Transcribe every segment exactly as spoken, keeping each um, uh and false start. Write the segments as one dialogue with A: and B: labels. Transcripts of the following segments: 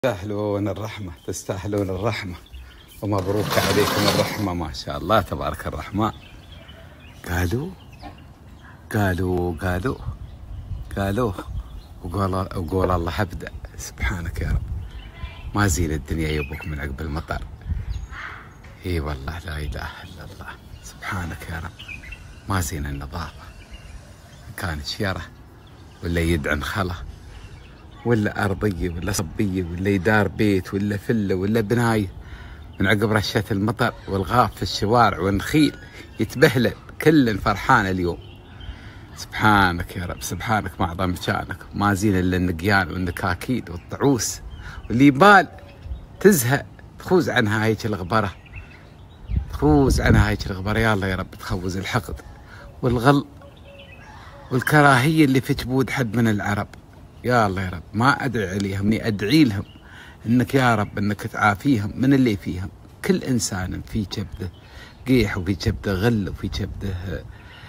A: تستاهلون الرحمة، تستاهلون الرحمة، ومبروك عليكم الرحمة. ما شاء الله تبارك الرحمن. قالوا قالوا قالوا قالوا وقول وقول الله أبدأ. سبحانك يا رب، ما زين الدنيا يبوك من عقب المطر. اي والله لا إله إلا الله. سبحانك يا رب، ما زين النظافة، كانت شيرة ولا يدعن خلا ولا أرضية ولا صبية ولا يدار بيت ولا فلة ولا بناية، من عقب رشة المطر والغاف في الشوارع والنخيل يتبهلل. كل فرحان اليوم. سبحانك يا رب، سبحانك ما أعظم شانك. ما زين إلا النقيان والنكاكيد والطعوس واللي يبال تزهق تخوز عنها هيك الغبرة، تخوز عنها هيك الغبرة. يا الله يا رب تخوز الحقد والغل والكراهية اللي في جبود حد من العرب. يا الله يا رب، ما أدعي عليهم، إني أدعي لهم إنك يا رب إنك تعافيهم من اللي فيهم. كل إنسان في كبده قيح وفي كبده غل وفي كبده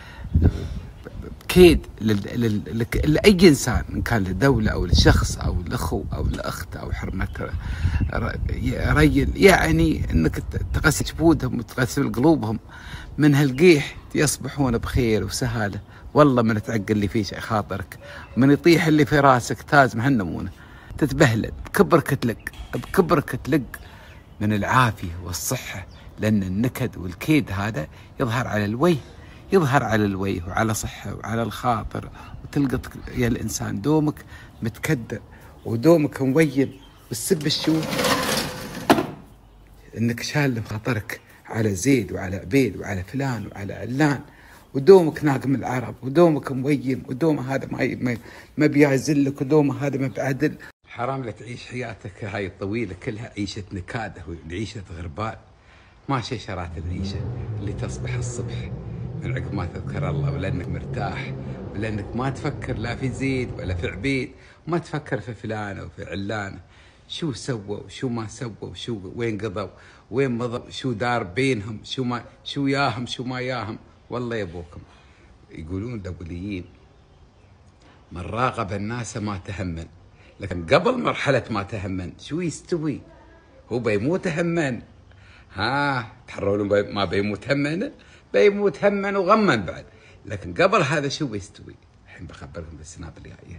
A: كيد لأي إنسان، إن كان لدولة أو لشخص أو لأخو أو لأخت أو حرمة رجل. يعني إنك تغسل جبودهم وتغسل قلوبهم من هالقيح، يصبحون بخير وسهالة. والله من تعقل اللي في شيء خاطرك، من يطيح اللي في راسك تاز مهنمونه، تتبهلل بكبرك تلق بكبرك تلق من العافية والصحة. لأن النكد والكيد هذا يظهر على الوجه، يظهر على الوجه وعلى صحة وعلى الخاطر، وتلقط يا الإنسان دومك متكدر ودومك مويم. والسب الشوف إنك شال خاطرك على زيد وعلى عبيد وعلى فلان وعلى علان، ودومك ناقم العرب، ودومك مويم، ودوم هذا ما ما بيعزلك، ودوم هذا ما بعدل. حرام لا تعيش حياتك هاي الطويلة كلها عيشة نكادة وعيشة غربال. ما شيشرات العيشة اللي تصبح الصبح من عقب ما تذكر الله، ولأنك مرتاح، ولأنك ما تفكر لا في زيد ولا في عبيد، وما تفكر في فلانة وفي علانة شو سووا وشو ما سووا وشو وين قضوا وين مضوا، شو دار بينهم، شو ما شو ياهم شو ما ياهم. والله يبوكم يقولون الأوليين من راقب الناس ما تهمن، لكن قبل مرحلة ما تهمن شو يستوي؟ هو بيموت همن. ها تحررون بي ما بيموت همن، بيموت همن وغمن بعد. لكن قبل هذا شو بيستوي؟ الحين بخبركم بالسناب الجاية.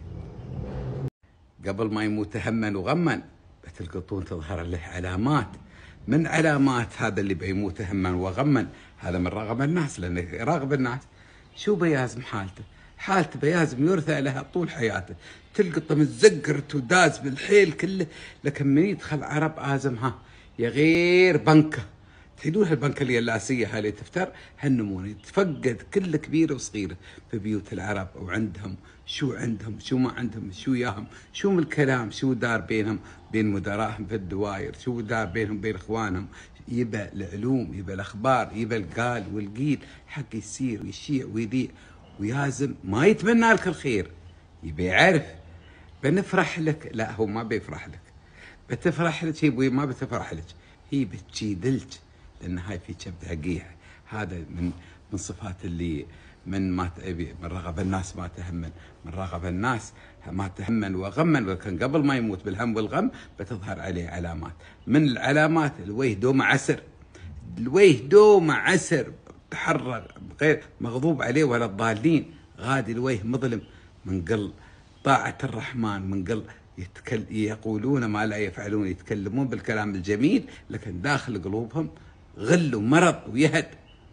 A: قبل ما يموت همن وغمن بتلقطون تظهر له علامات. من علامات هذا اللي بيموت همن وغمن هذا من راغب الناس، لأنه راغب الناس شو بيازم حالته؟ حالته بيازم يرثى لها طول حياته، تلقطه متزقرت وداز بالحيل كله. لكن من يدخل عرب آزمها يا غير بنكه، تحيدون هالبنكه اليلاسيه هاي اللي تفتر هالنمونه، يتفقد كل كبيره وصغيره في بيوت العرب، وعندهم شو عندهم شو ما عندهم، شو ياهم شو من الكلام، شو دار بينهم بين مدراهم في الدواير، شو دار بينهم بين اخوانهم. يبى العلوم، يبى الاخبار، يبى القال والقيل حق يصير ويشيع ويذيع، ويازم ما يتمنى لك الخير، يبي يعرف. بنفرح لك، لا هو ما بيفرح لك. بتفرح لك هي ما بتفرح لك، هي بتجيدلك، لان هاي في كبدها قيح. هذا من من صفات اللي من ما من رغب الناس ما تهمن، من رغب الناس ما تهمن وغمن. ولكن قبل ما يموت بالهم والغم بتظهر عليه علامات. من العلامات الوجه دومه عسر، الوجه دومه عسر، تحرر غير مغضوب عليه ولا الضالين، غادي الوجه مظلم من قل طاعة الرحمن، من قل يتكل يقولون ما لا يفعلون، يتكلمون بالكلام الجميل لكن داخل قلوبهم غل ومرض ويهد.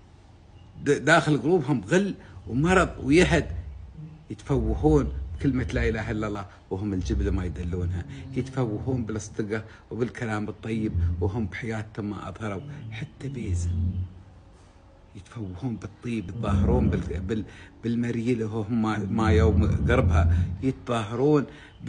A: داخل قلوبهم غل ومرض ويهد. يتفوهون بكلمة لا إله إلا الله وهم الجبلة ما يدلونها، يتفوهون بالاصدقاء وبالكلام الطيب وهم بحياتهم ما أظهروا حتى بيزة. يتفوهون بالطيب، يتظاهرون بالمريلة وهم ما يوم قربها، يتظاهرون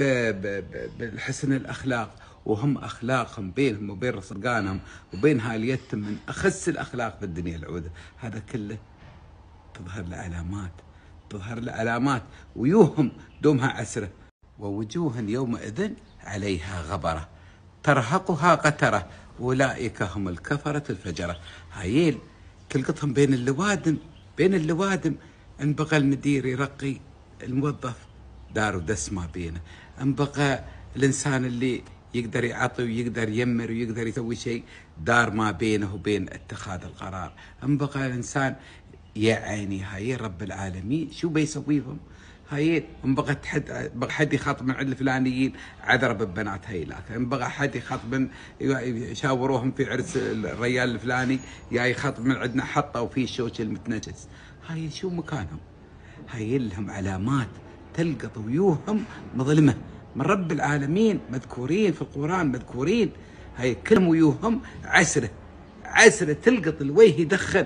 A: بالحسن الأخلاق وهم أخلاقهم بينهم وبين رصقانهم وبين هاليتهم من أخس الأخلاق في الدنيا العودة. هذا كله تظهر له علامات، تظهر له علامات. ويوهم دومها عسرة، ووجوه يومئذ عليها غبرة ترهقها قترة أولئك هم الكفرة الفجرة. هايل تلقطهم بين اللوادم، بين اللوادم. ان بقى المدير يرقي الموظف دار ودس ما بينه، ان بقى الانسان اللي يقدر يعطي ويقدر يمر ويقدر يسوي شيء، دار ما بينه وبين اتخاذ القرار. أم بقى الإنسان يا عيني هاي رب العالمين شو بيسوي لهم؟ هاي ام بغى حد بغى حد يخاطب من عند الفلانيين عذر ببنات هاي، لكن ام بغى حد يخاطب من يشاوروهم في عرس الريال الفلاني، يا يخاطب من عندنا حطوا فيه الشوش المتنجس. هاي شو مكانهم؟ هاي لهم علامات تلقط ويوهم مظلمه من رب العالمين، مذكورين في القرآن مذكورين. هاي كلهم ويوهم عسره عسره، تلقط الوجه يدخن،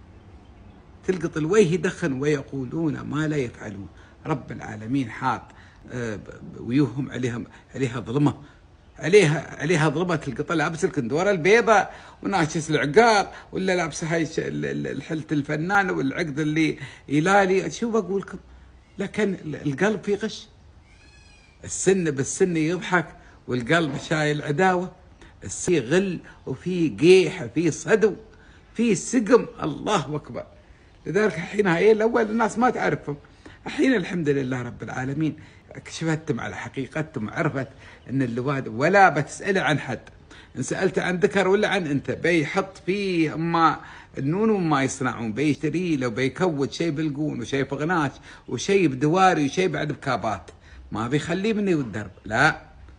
A: تلقط الوجه يدخن ويقولون ما لا يفعلون. رب العالمين حاط ويوهم عليها عليها ظلمه، عليها عليها ظلمه. تلقط لابس الكندوره البيضاء وناشس العقال، ولا لابسه هاي الحلة الفنان والعقد اللي يلالي. شو بقول لكم؟ لكن القلب فيه غش، السن بالسن يضحك والقلب شايل عداوه، السن غل وفي قيحه في صدو في سقم. الله اكبر. لذلك الحين هاي الاول الناس ما تعرفهم، الحين الحمد لله رب العالمين كشفتم على حقيقتهم، عرفت ان اللواد ولا بتسأله عن حد، ان سألت عن ذكر ولا عن انت بيحط فيه اما النون وما يصنعون، بيشتري له بيكود شيء بالقون وشيء بغناش وشيء بدواري وشيء بعد بكابات، ما بيخليه مني والدرب. لا،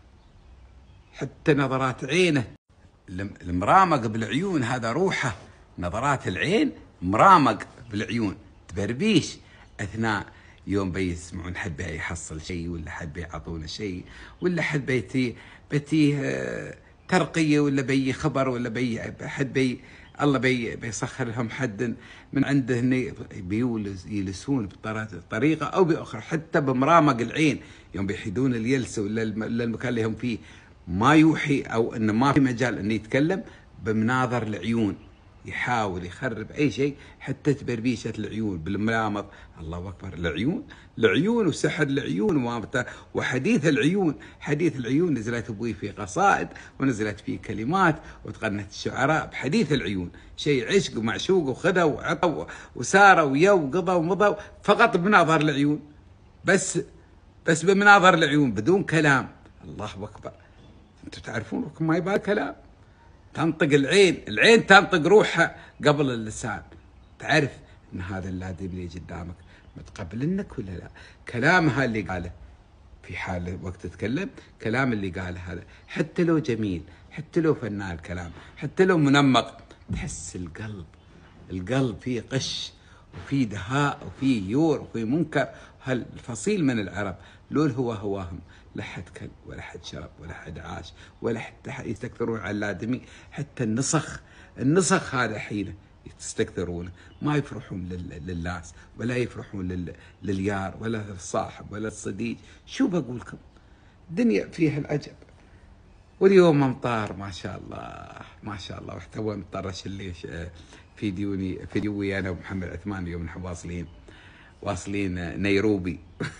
A: حتى نظرات عينه المرامق بالعيون هذا روحه، نظرات العين مرامق بالعيون تبربيش اثناء يوم بيسمعون حد بيحصل شيء، ولا حد بيعطونه شيء، ولا حد بيتي بيتيه ترقيه، ولا بي خبر، ولا بي حد بي الله بي بيسخر لهم حد من عنده بيجلسون بطريقه او باخرى. حتى بمرامق العين يوم بيحيدون الجلسه ولا المكان اللي هم فيه ما يوحي او انه ما في مجال انه يتكلم، بمناظر العيون يحاول يخرب اي شيء، حتى تبربيشه العيون بالملامط. الله اكبر. العيون العيون وسحر العيون وحديث العيون. حديث العيون نزلت ابوي في قصائد ونزلت فيه كلمات وتغنت الشعراء بحديث العيون، شيء عشق ومعشوق وخذوا وعطوا وساروا ويو وقضوا ومضوا فقط بمناظر العيون، بس بس بمناظر العيون بدون كلام. الله اكبر. انتم تعرفون ما يبغى كلام، تنطق العين، العين تنطق روحها قبل اللسان، تعرف ان هذا اللادي اللي قدامك متقبلنك ولا لا. كلامها اللي قاله في حال وقت تتكلم، كلام اللي قاله هذا حتى لو جميل، حتى لو فنان الكلام، حتى لو منمق، تحس القلب القلب فيه قش وفيه دهاء وفيه يور وفيه منكر. هالفصيل من العرب لول هو هواهم، لا حد كل ولا حد شرب ولا حد عاش ولا حتى يستكثرون على الادمي. حتى النسخ النسخ هذا حين يستكثرونه، ما يفرحون للناس ولا يفرحون لليار ولا للصاحب ولا الصديق. شو بقول لكم؟ الدنيا فيها العجب. واليوم امطار ما شاء الله ما شاء الله، وحتى هو مطرش اللي فيديوني فيديوي انا ومحمد عثمان يوم نحن واصلين واصلين نيروبي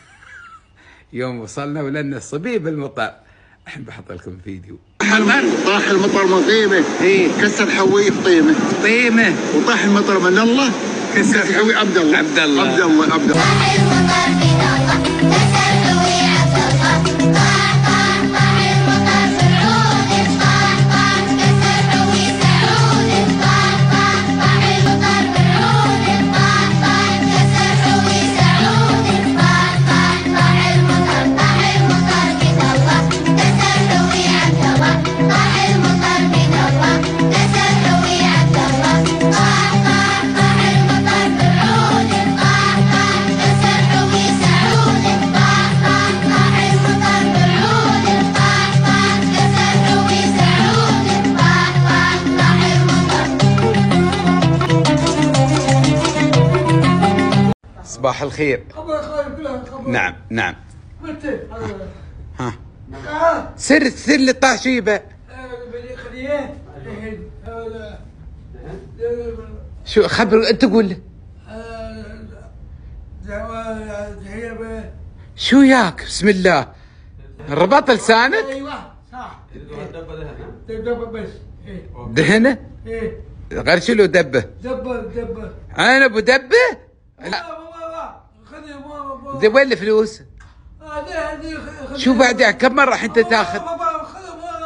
A: يوم وصلنا ولنا الصبيب المطر. الحين بحط لكم فيديو.
B: طاح المطر من طيمه،
A: ايه
B: كسر حويه في طيمه
A: طيمه،
B: وطاح المطر من الله كسر حوي عبد الله
A: عبد الله
B: عبد الله عبد الله
C: طاح المطر من الله كسر حوي عبد الله. طاح طاح طاح المطر سعود، طاح طاح كسر حوي سعود. طاح طاح طاح المطر بالعود، طاح طاح كسر حوي سعود. طاح طاح طاح المطر طاح المطر من الله كسر حوي عبد الله. طاح المطر من الله كسر حوي عبد الله. طاح طاح طاح المطر بالعود، طاح طاح كسر حوي سعود. طاح طاح طاح المطر بالعود، طاح طاح كسر حوي سعود. طاح طاح طاح المطر.
A: صباح الخير.
D: خبر خايف كلها خبر.
A: نعم نعم.
D: متى؟
A: ها
D: نقعات.
A: سر سر اللي طاح شو يبه؟
D: بني خليات. هذا.
A: شو خبر انت قول له.
D: هي
A: شو ياك بسم الله؟ ربط لسانك؟
D: ايوه صح. دبه بس. ايه
A: دهنه؟
D: ايه
A: غير شو له دبه؟
D: دبه دبه.
A: انا ابو دبه؟ لا
D: خذي ماما.
A: زي وين الفلوس؟
D: هذه هذه
A: شو بعد كم مره انت تاخذ؟
D: خذ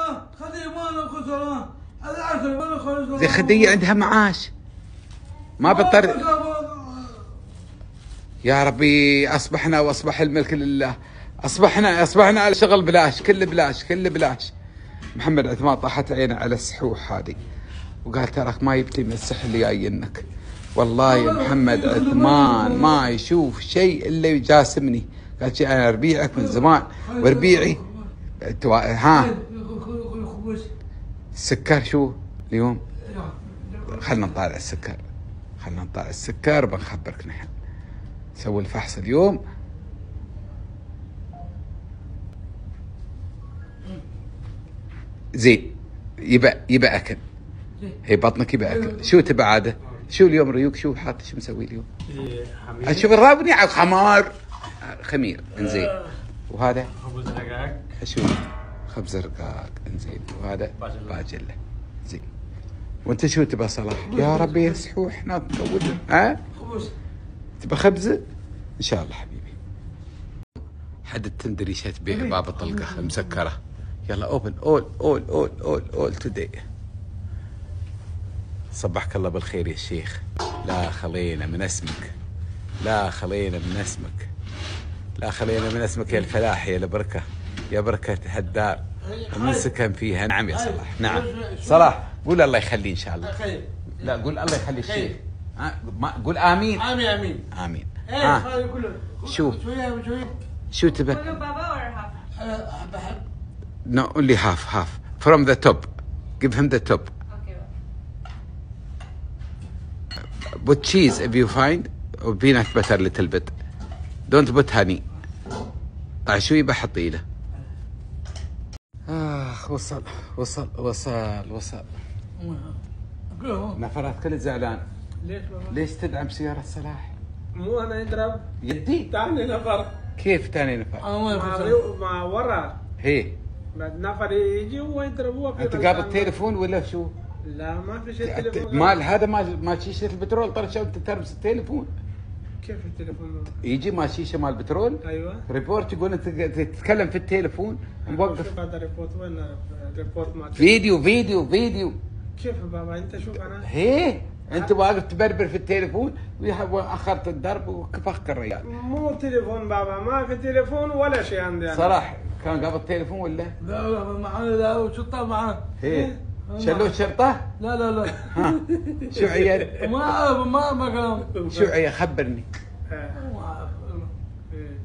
A: زي خدية عندها معاش ما بضطر. يا ربي اصبحنا واصبح الملك لله، اصبحنا اصبحنا على شغل بلاش، كله بلاش كله بلاش. محمد عثمان طاحت عينه على السحوح هذه وقال تراك ما يبتي من السحر اللي جاينك. والله يا محمد عثمان ما يشوف شيء الا يجاسمني. قال شي انا ربيعك من زمان وربيعي ها. السكر شو اليوم؟ خلنا نطالع السكر، خلنا نطالع السكر بنخبرك نحن. سوي الفحص اليوم. زين يبقى يبقى اكل. هي بطنك يبقى اكل. شو تبع عاده؟ شو اليوم ريوك؟ شو حاط شو مسوي اليوم؟ شوف الرابني على خمار خمير انزين. وهذا
E: خبز رقاق.
A: شو؟ خبز رقاق انزين. وهذا باجله زين. وانت شو تبى صلاح؟ يا ربي يا سحوح احنا نطول ها؟ تبى خبزه؟ ان شاء الله حبيبي. حد التندريشة تبيع باب الطلقه المسكره. يلا اوبن اول اول اول اول اول توداي. صبحك الله بالخير يا شيخ. لا خلينا من اسمك، لا خلينا من اسمك، لا خلينا من اسمك يا الفلاح يا البركه يا بركه هالدار ومن سكن فيها. نعم يا صلاح نعم. صلاح قول الله يخليه ان شاء الله. لا قول الله يخلي الشيخ. ما قول امين.
D: امين امين
A: امين.
D: ايه
A: ها
D: هذا كله.
A: شو
D: شويه شويه.
A: شو تبى؟
C: بابا or half?
D: انا بحب.
A: No, only half, half. From the top. Give him the top.
C: Okay.
A: Put cheese if you find, or peanut butter little bit. Don't put honey. طيب شو يبى حطي له؟ آخ وصل وصل وصل وصل. نفرات كل زعلان.
D: ليش بابا؟
A: ليش تدعم سيارة صلاح؟
E: مو انا يضرب
A: يدي.
E: ثاني نفر
A: كيف ثاني نفر؟
D: انا ما
E: مع
D: يخسر.
E: ريو- مع ورا
A: هي
E: بعد نفر يجي هو يضربوه في
A: انت
E: مكان.
A: قابل تليفون ولا شو؟
E: لا ما في شيء تليفون.
A: مال هذا ما ما شيشه البترول طلع شو انت ترمس التليفون.
E: كيف التليفون؟
A: يجي ما شيشه مال البترول
E: ايوه
A: ريبورت يقول انت تتكلم في التليفون موقف.
E: شوف هذا ريبورت وين ريبورت ما
A: فيديو فيديو فيديو.
E: كيف بابا انت شوف انا
A: هي انت واقف تبربر في التليفون واخرت الضرب وكفخت الرجال.
E: مو تليفون بابا ما في تليفون ولا شيء عندي انا.
A: صراحه كان قبل التليفون ولا؟
D: لا لا معنا لا شطه معنا.
A: هي شلوت شرطه؟
D: لا لا لا.
A: ها شو عيال؟
D: ما ما ما كلام.
A: شو عيال خبرني.
E: آه.
D: ما أعرف.
E: إيه.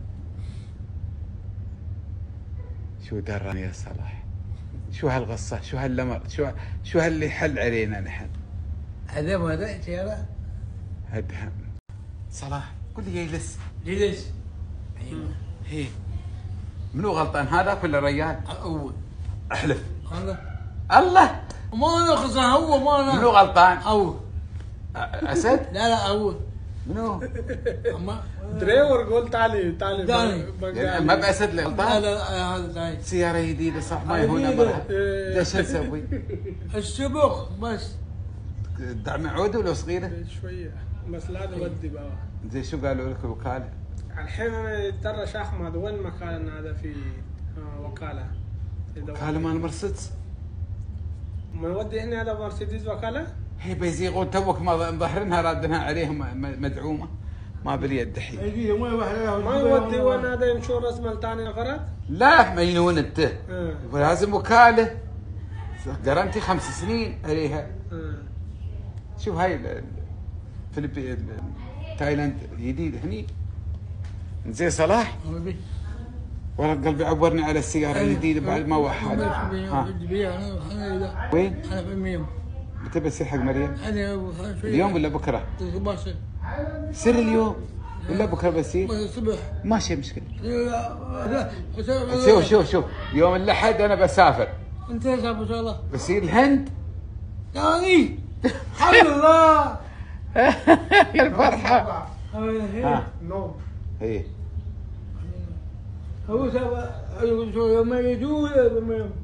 A: شو دراني يا صلاح؟ شو هالقصه؟ شو هاللمر؟ شو شو هاللي حل علينا نحن؟
D: هذا ما هذا سيارة.
A: هدهم صلاح قل لي يجلس.
D: جلس.
A: هي منو غلطان هذا ولا ريال؟
D: اول.
A: احلف
D: هذا
A: الله.
D: ما انا خسر هو ما انا.
A: منو غلطان؟
D: اول.
A: اسد؟
D: لا لا اول.
A: منو؟
D: اما
E: دريور قول تعالي تعالي
D: تعالي.
E: بقى-
A: يعني ما بأسد اللي
D: لا
A: غلطان؟
D: لا لا هذا ثاني.
A: سيارة جديدة صح ما يهون
D: جديدة.
A: مرة. ليش نسوي؟
D: السبق بس.
A: دعم عودة ولا صغيرة؟
E: شويه بس لازم اودي بابا.
A: زي شو قالوا لك الوكالة؟
E: الحين انا ترى شيخ احمد وين مكان هذا في آه، وكاله
A: وكالة مال مرسيدس.
E: ما نودي هنا هذا مرسيدس وكاله.
A: هي بيزيغون توك ما مظهرينها رادنها عليهم م- مدعومة ما باليد دحين.
D: يجي ما يروح
E: ما يودي وين هذا يمشون رسم الثاني نفرات.
A: لا مجنون انت.
E: آه.
A: ولازم وكالة جرنتي خمس سنين عليها.
E: آه.
A: شوف هاي ال- ال- فيلبي ال- تايلاند جديد هني. زين صلاح والله قلبي عبرني على السيارة الجديدة بعد ما وحد. ها وين؟
D: انا في الميم.
A: متى بتصير حق مريم؟
D: انا
A: اليوم ولا بكرة؟
D: باصي.
A: سر اليوم ولا بكرة بصير؟
D: الصبح.
A: ماشي مشكلة.
D: لا لا
A: شوف شوف شوف يوم الأحد أنا بسافر
D: انت يا ان شاء الله.
A: بصير الهند.
D: يعني الحمد لله.
A: يا الفرحة. ها
E: نو
A: هي
D: هو سبب يوم ما يجوا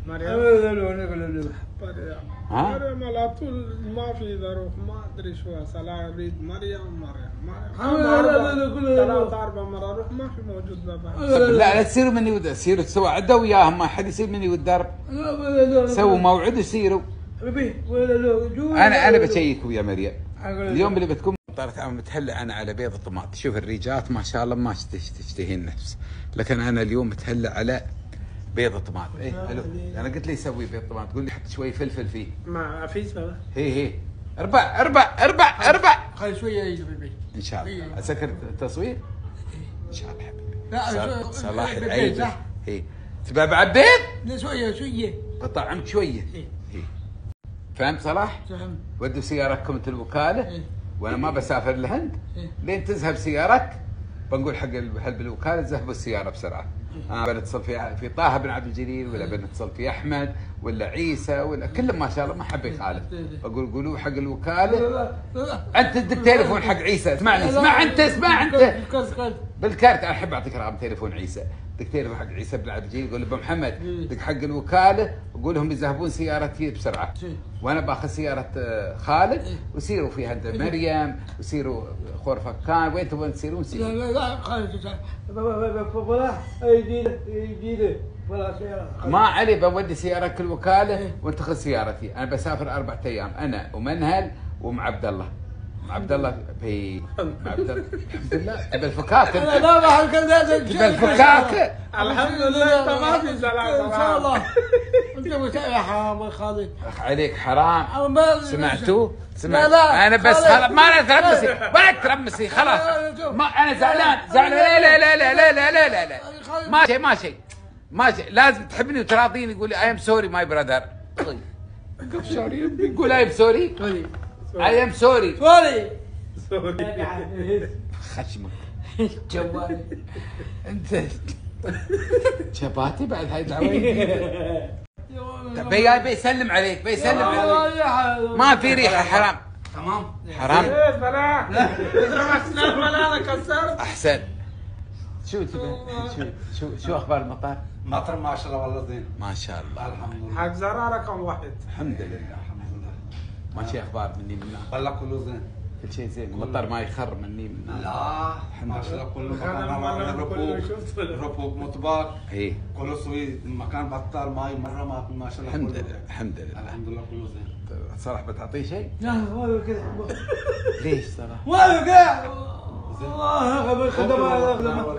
E: مريم
D: مريم
E: مريم
A: ها؟
E: مريم على طول ما في ظروف ما ادري شو صلاة اريد مريم مريم
D: لا، لا، لا، لا،
E: مريم
D: لا، لا.
E: ثلاث اربع مرات اروح ما في موجود بابا.
A: لا لا تصيروا مني ود سيروا سوا عدا وياهم ما حد يصير مني والدرب. سووا موعد وسيروا. انا انا بشيك ويا مريم اليوم اللي بتكون طارت عم متهلع انا على بيض الطماط. شوف الريجات ما شاء الله ما تشتهي النفس، لكن انا اليوم متهلع على بيض الطماط. ايه حلو. انا قلت لي سوي بيض طماط، تقول لي حط شوي فلفل فيه.
E: ما في بابا.
A: هي هي اربع اربع اربع اربع
D: خلي شويه يجي في البيت
A: ان شاء الله. اسكر التصوير ان شاء الله حبيبي.
D: لا
A: ص- صلاح
D: بالبيت،
A: العيد.
D: صح؟
A: هي تبى بعد بيض؟
D: لا شويه شويه
A: بطعمك شويه.
D: إيه.
A: هي فهمت صلاح؟
D: فهم.
A: ودوا سيارتكم انت الوكاله
D: إيه.
A: وانا ما بسافر الهند
D: إيه.
A: لين تذهب سيارتك. بنقول حق حلب الوكاله ذهبوا السياره بسرعه. انا آه بنتصل في في طه بن عبد الجليل ولا بنتصل في احمد ولا عيسى ولا كلهم ما شاء الله ما حب يخالف. بقول قولوا حق الوكاله انت تدق تليفون حق عيسى. اسمعني اسمع انت اسمع انت بالكارت. انا احب اعطيك رقم تليفون عيسى. دق تليفون حق عيسى بن عبد الجليل قول له ابو محمد دق حق الوكاله وقول لهم يذهبون سيارتي بسرعه وانا باخذ سياره آه، خالد وسيروا فيها انت مريم وسيروا خور فكان وين تبون تسيرون
D: لا
A: سيروا.
D: لا لا خلاص فلا يجي له يجي له فلا سيارة
A: ما علي بودي سيارتك الوكاله وانت خذ سيارتي. انا بسافر اربع ايام انا ومنهل ومع عبد الله. مع عبد الله في مع عبد الله الحمد لله تبى الفكاكه.
D: لا لا ما كذا
A: تبى الفكاكه.
E: الحمد لله انت ما في زلال
D: ان شاء الله. انت مسوي حرام يا خالد.
A: اخ عليك حرام.
D: أنا ما-
A: سمعتوا؟ سمعت؟
D: لا، لا،
A: انا بس
D: خالد.
A: خلاص ما انا ترمسي ولا ترمسي خلاص. ما انا زعلان زعلان لا لا لا لا لا لا لا لا لا ما شيء ما شيء ما شيء. لازم تحبني وتراضيني. يقول لي اي ام سوري ماي براذر. سوري يقول اي ام سوري اي ام سوري.
D: سوري
E: سوري.
A: خشمك
D: جوالي
A: انت شباتي بعد هاي الدعوه. بي بيسلم عليك بيسلم عليك. ما في ريحه حرام
D: تمام
A: حرام.
E: ايه فلا اضرب فلا انا كسرت.
A: احسن. شو تبي شو شو شو اخبار المطار؟
F: مطر ما شاء الله والله زين
A: ما شاء الله
F: الحمد لله
E: حق زرار رقم واحد.
A: الحمد لله.
F: الحمد لله
A: ما شي اخبار مني من هناك.
F: والله كله زين
A: كل شيء زين. المطر ما يخر مني من هناك.
F: لا ما شاء الله كله مكان
E: كله شفت.
F: ركوب مطبخ
A: ايه
F: كله سوي مكان بطال ماي مره ما ما شاء الله
A: الحمد
F: كله.
A: لله الحمد لله.
F: الحمد لله كله زين
A: صلاح بتعطيه شيء؟
D: لا ما كذا
A: ليش صلاح؟
D: ما كذا الله يخبر خدمات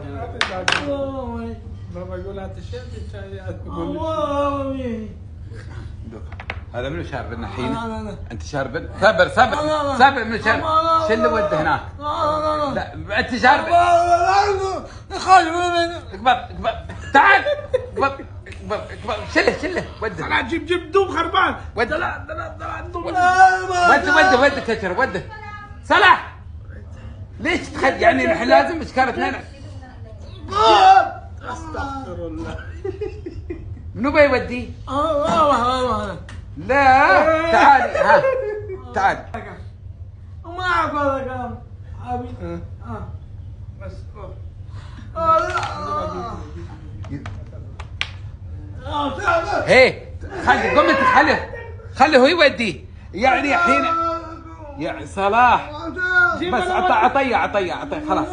E: بابا يقول هات الشيء الثاني تقول
D: الله
A: هذا منو شارب لنا الحين؟
D: أنا- أنا- أنا.
A: انت شارب؟ صبر صبر
D: لا، لا.
A: صبر منو شارب؟
D: لا، لا.
A: شو اللي وده هناك؟ لا انت شارب.
D: خالد
A: اكبر اكبر تعال اكبر اكبر اكبر شله شله وده.
E: لا جيب جيب دوب خربان.
A: وده
E: لا لا لا دوب.
A: وده وده وده كتر وده. صلاح ليش تخل يعني نحن لازم اشكال اثنين.
E: استغفر الله.
A: منو بيوديه؟
D: ما
A: لا تعالي ها تعال.
D: اعرف هذا الكلام حبيبي اه
E: بس
A: هي خلي قم انت خله خله هو يوديه يعني الحين يا صلاح بس عطى عطيه عطيه عطيه خلاص.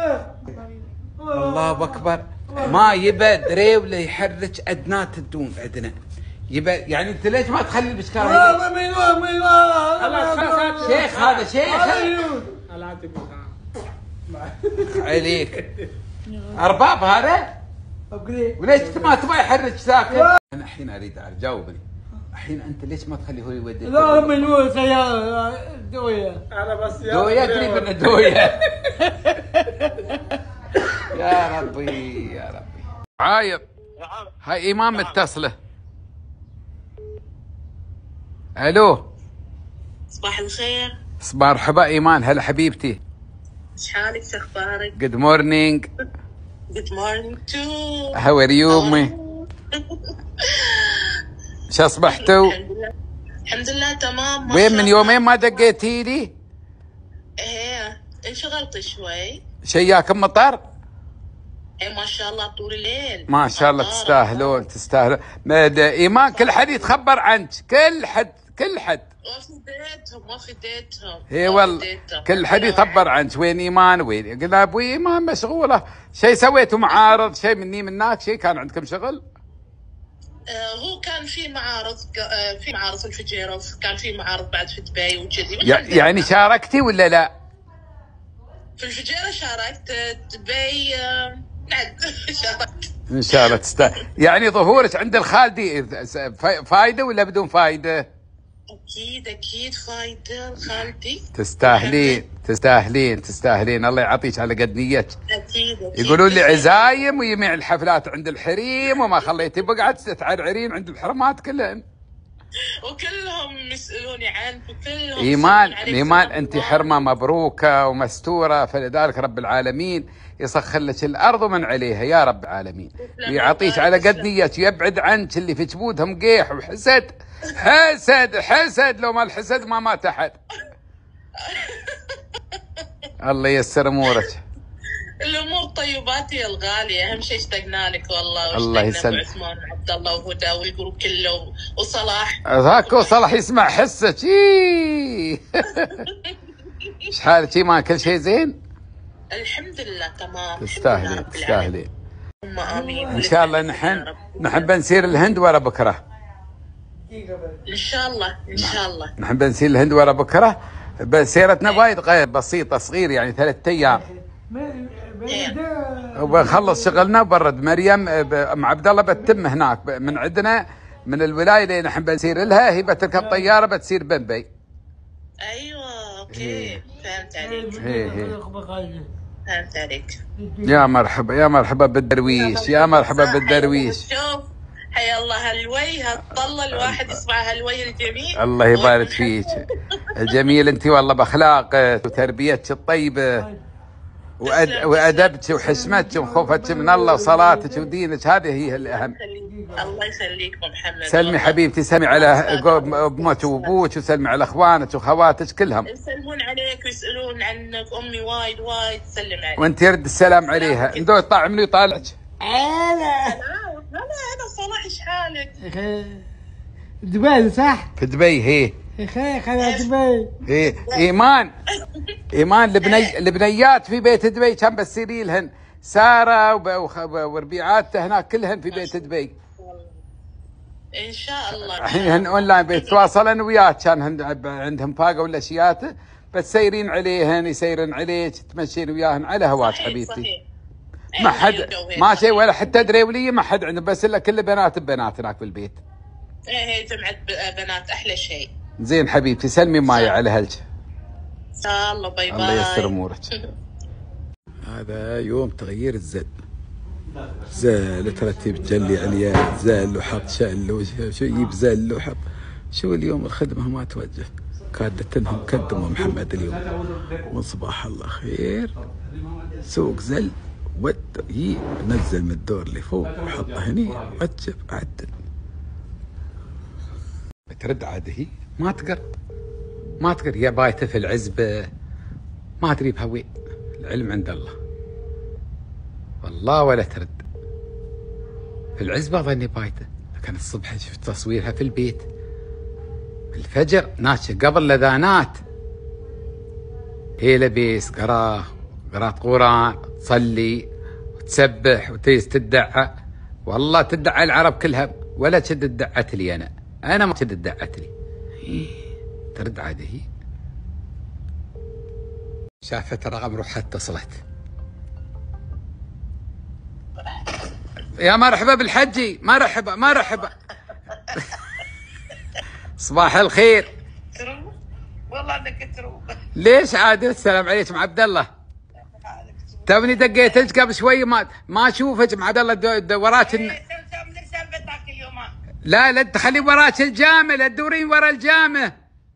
A: الله اكبر. ما يبى دري ولا يحرك ادنات الدون عندنا. يبى يعني انت ليش ما تخلي البشكار هنا؟
E: خلاص خلاص
A: شيخ هذا شيخ
E: لا تقول
A: عليك ارباب هذا. وليش انت ما تبغى يحرك ساكن؟ انا الحين اريد اعرف جاوبني. الحين انت ليش ما تخلي هو يوديك؟
D: لا من هو سيارة دوية
E: انا بس يا
A: دوية قريب من الدوية. يا ربي يا ربي. عايض هاي ايمان متصله. الو
G: صباح الخير.
A: صباح مرحبا ايمان. هلا حبيبتي.
G: ايش حالك؟ شو اخبارك؟
A: جود مورنينج.
G: Good morning too.
A: هاو ار يو مي؟ شو اصبحتوا؟
G: الحمد لله الحمد لله تمام. ما
A: وين
G: شاء
A: من
G: الله.
A: يومين ما دقيتي لي؟
G: ايه انشغلت شوي.
A: شياكم مطر؟
G: اي ما شاء الله طول الليل.
A: ما شاء الله
G: أمطار،
A: تستاهلون تستاهلون. ما د- ايمان كل حد يتخبر عنك، كل حد كل حد.
G: ما فديتهم ما فديتهم.
A: اي
G: ما
A: والله
G: فديتهم.
A: كل حد يخبر عنك، وين ايمان وين؟ قلنا ابوي ايمان مشغوله، شيء سويتوا معارض شيء مني منك شيء كان عندكم شغل؟
G: آه، هو كان في معارض آه، في معارض في الفجيرة، وكان في معارض بعد في دبي وكذي.
A: يع- يعني شاركتي ولا لا؟
G: في الفجيرة شاركت، دبي آه، نعم شاركت.
A: ان شاء الله تستاهل. يعني ظهورك عند الخالدي فا- فايده ولا بدون فايده؟
G: اكيد اكيد فايدة خالتي.
A: تستاهلين تستاهلين تستاهلين، الله يعطيك على قد نيتك.
G: اكيد اكيد.
A: يقولون لي عزايم ويميع الحفلات عند الحريم وما خليتي بقعد تعرعرين عند الحرمات كلهن.
G: وكلهم يسألوني عنك وكلهم
A: ايمان
G: يسلمون عليك
A: ايمان
G: سلام
A: انت
G: الله.
A: حرمه مبروكه ومستوره، فلذلك رب العالمين يسخر لك الارض ومن عليها يا رب العالمين، ويعطيك على قد نيتك، يبعد عنك اللي في جبودهم قيح وحسد. حسد حسد لو ما الحسد ما مات احد. الله ييسر امورك.
G: الامور طيبات يا الغاليه، اهم شيء اشتقنا لك والله.
A: الله
G: واشتقنا
A: يسلمك.
G: بعثمان وعبد الله وهدى والجروب كله وصلاح.
A: ذاك صلاح يسمع حسك. إيه. ايش حالك ايمان؟ كل شيء زين؟
G: الحمد لله تمام.
A: تستاهلين تستاهلين.
G: اللهم امين.
A: ان شاء الله نحن نحب نسير الهند ورا بكره.
G: ان شاء الله ان شاء الله.
A: نحن بنسير الهند ورا بكره، بس سيرتنا وايد غير بسيطه صغير يعني ثلاثة ايام وبنخلص شغلنا وبرد. مريم ام عبد الله بتتم هناك من عندنا من الولايه اللي نحن بنسير لها، هي بتركب طياره بتصير بمبي.
G: ايوه اوكي فهمت عليك
A: هي هي
G: فهمت عليك.
A: يا مرحبا يا مرحبا بالدرويش، يا مرحبا بالدرويش.
G: شوف حيا الله هالوي هالطلة الواحد يسمع هالوي الجميل.
A: الله يبارك فيك. الجميل انت والله باخلاقك وتربيتك الطيبه وأد... وادبك وحشمتك وخوفك من الله وصلاتك ودينك، هذه هي الاهم.
G: الله يخليك ابو محمد.
A: سلمي حبيبتي، سلمي على امك وابوك وسلمي على اخوانك وخواتك كلهم.
G: يسلمون عليك ويسالون عنك، امي وايد وايد تسلم عليك.
A: وانت يرد السلام عليها. ندو يطلع منو يطالعك؟
D: انا
G: لا لا انا صلاح ايش حالك؟
D: دبي صح؟
A: في دبي هي
D: يا اخي خلينا دبي.
A: هي ايمان ايمان البني البنيات في بيت دبي كان بتسيري لهن ساره وب... وخ- وربيعات هناك كلهن في بيت دبي.
G: ان شاء الله.
A: الحين هن اونلاين بيتواصلن وياك، كان هن عندهم فاقه ولا شيات بتسيرين عليهن يسيرن عليك تمشين وياهن على هواك
G: صحيح،
A: حبيبتي.
G: صحيح.
A: ما
G: أيوة،
A: حد
G: الجو هيك.
A: ما شيء ولا حتى دريوليه ما حد عنده، بس الا كل بنات ببنات هناك بالبيت.
G: ايه هي جمعة ب- بنات احلى شيء.
A: زين حبيبتي سلمي ماي على هلك.
G: ان شاء الله باي باي.
A: الله ييسر امورك. هذا يوم تغيير الزل. زل ترتيب جلي عليا زل وحط شل وشو يجيب زل وحط. شو اليوم الخدمه ما توجه، كادت انهم كدموا محمد اليوم من صباح الله خير. سوق زل ود يي نزل من الدور اللي فوق وحطه هني رجب عدل. بترد عاد هي ما تقر ما تقر يا بايته في العزبه ما ادري بها وين، العلم عند الله والله ولا ترد. في العزبه ظني بايته، لكن الصبح شفت تصويرها في البيت الفجر ناشة قبل الاذانات، هي لبيس قراه قرات قران تصلي وتسبح وتيس تدعى. والله تدعى العرب كلها ولا شد ادعت لي انا انا ما شد ادعت لي. ترد عادي هي شافت الرقم روح اتصلت. يا مرحبا بالحجي، مرحبا مرحبا. صباح الخير.
G: تروح والله انك تروح.
A: ليش عاد؟ السلام عليكم عبد الله. توني دقيت لك قبل شوي ما ما اشوفك ام عبد الله دو- دو- وراك الن... لا لا تخلي وراك الجامع، لا تدورين ورا الجامع.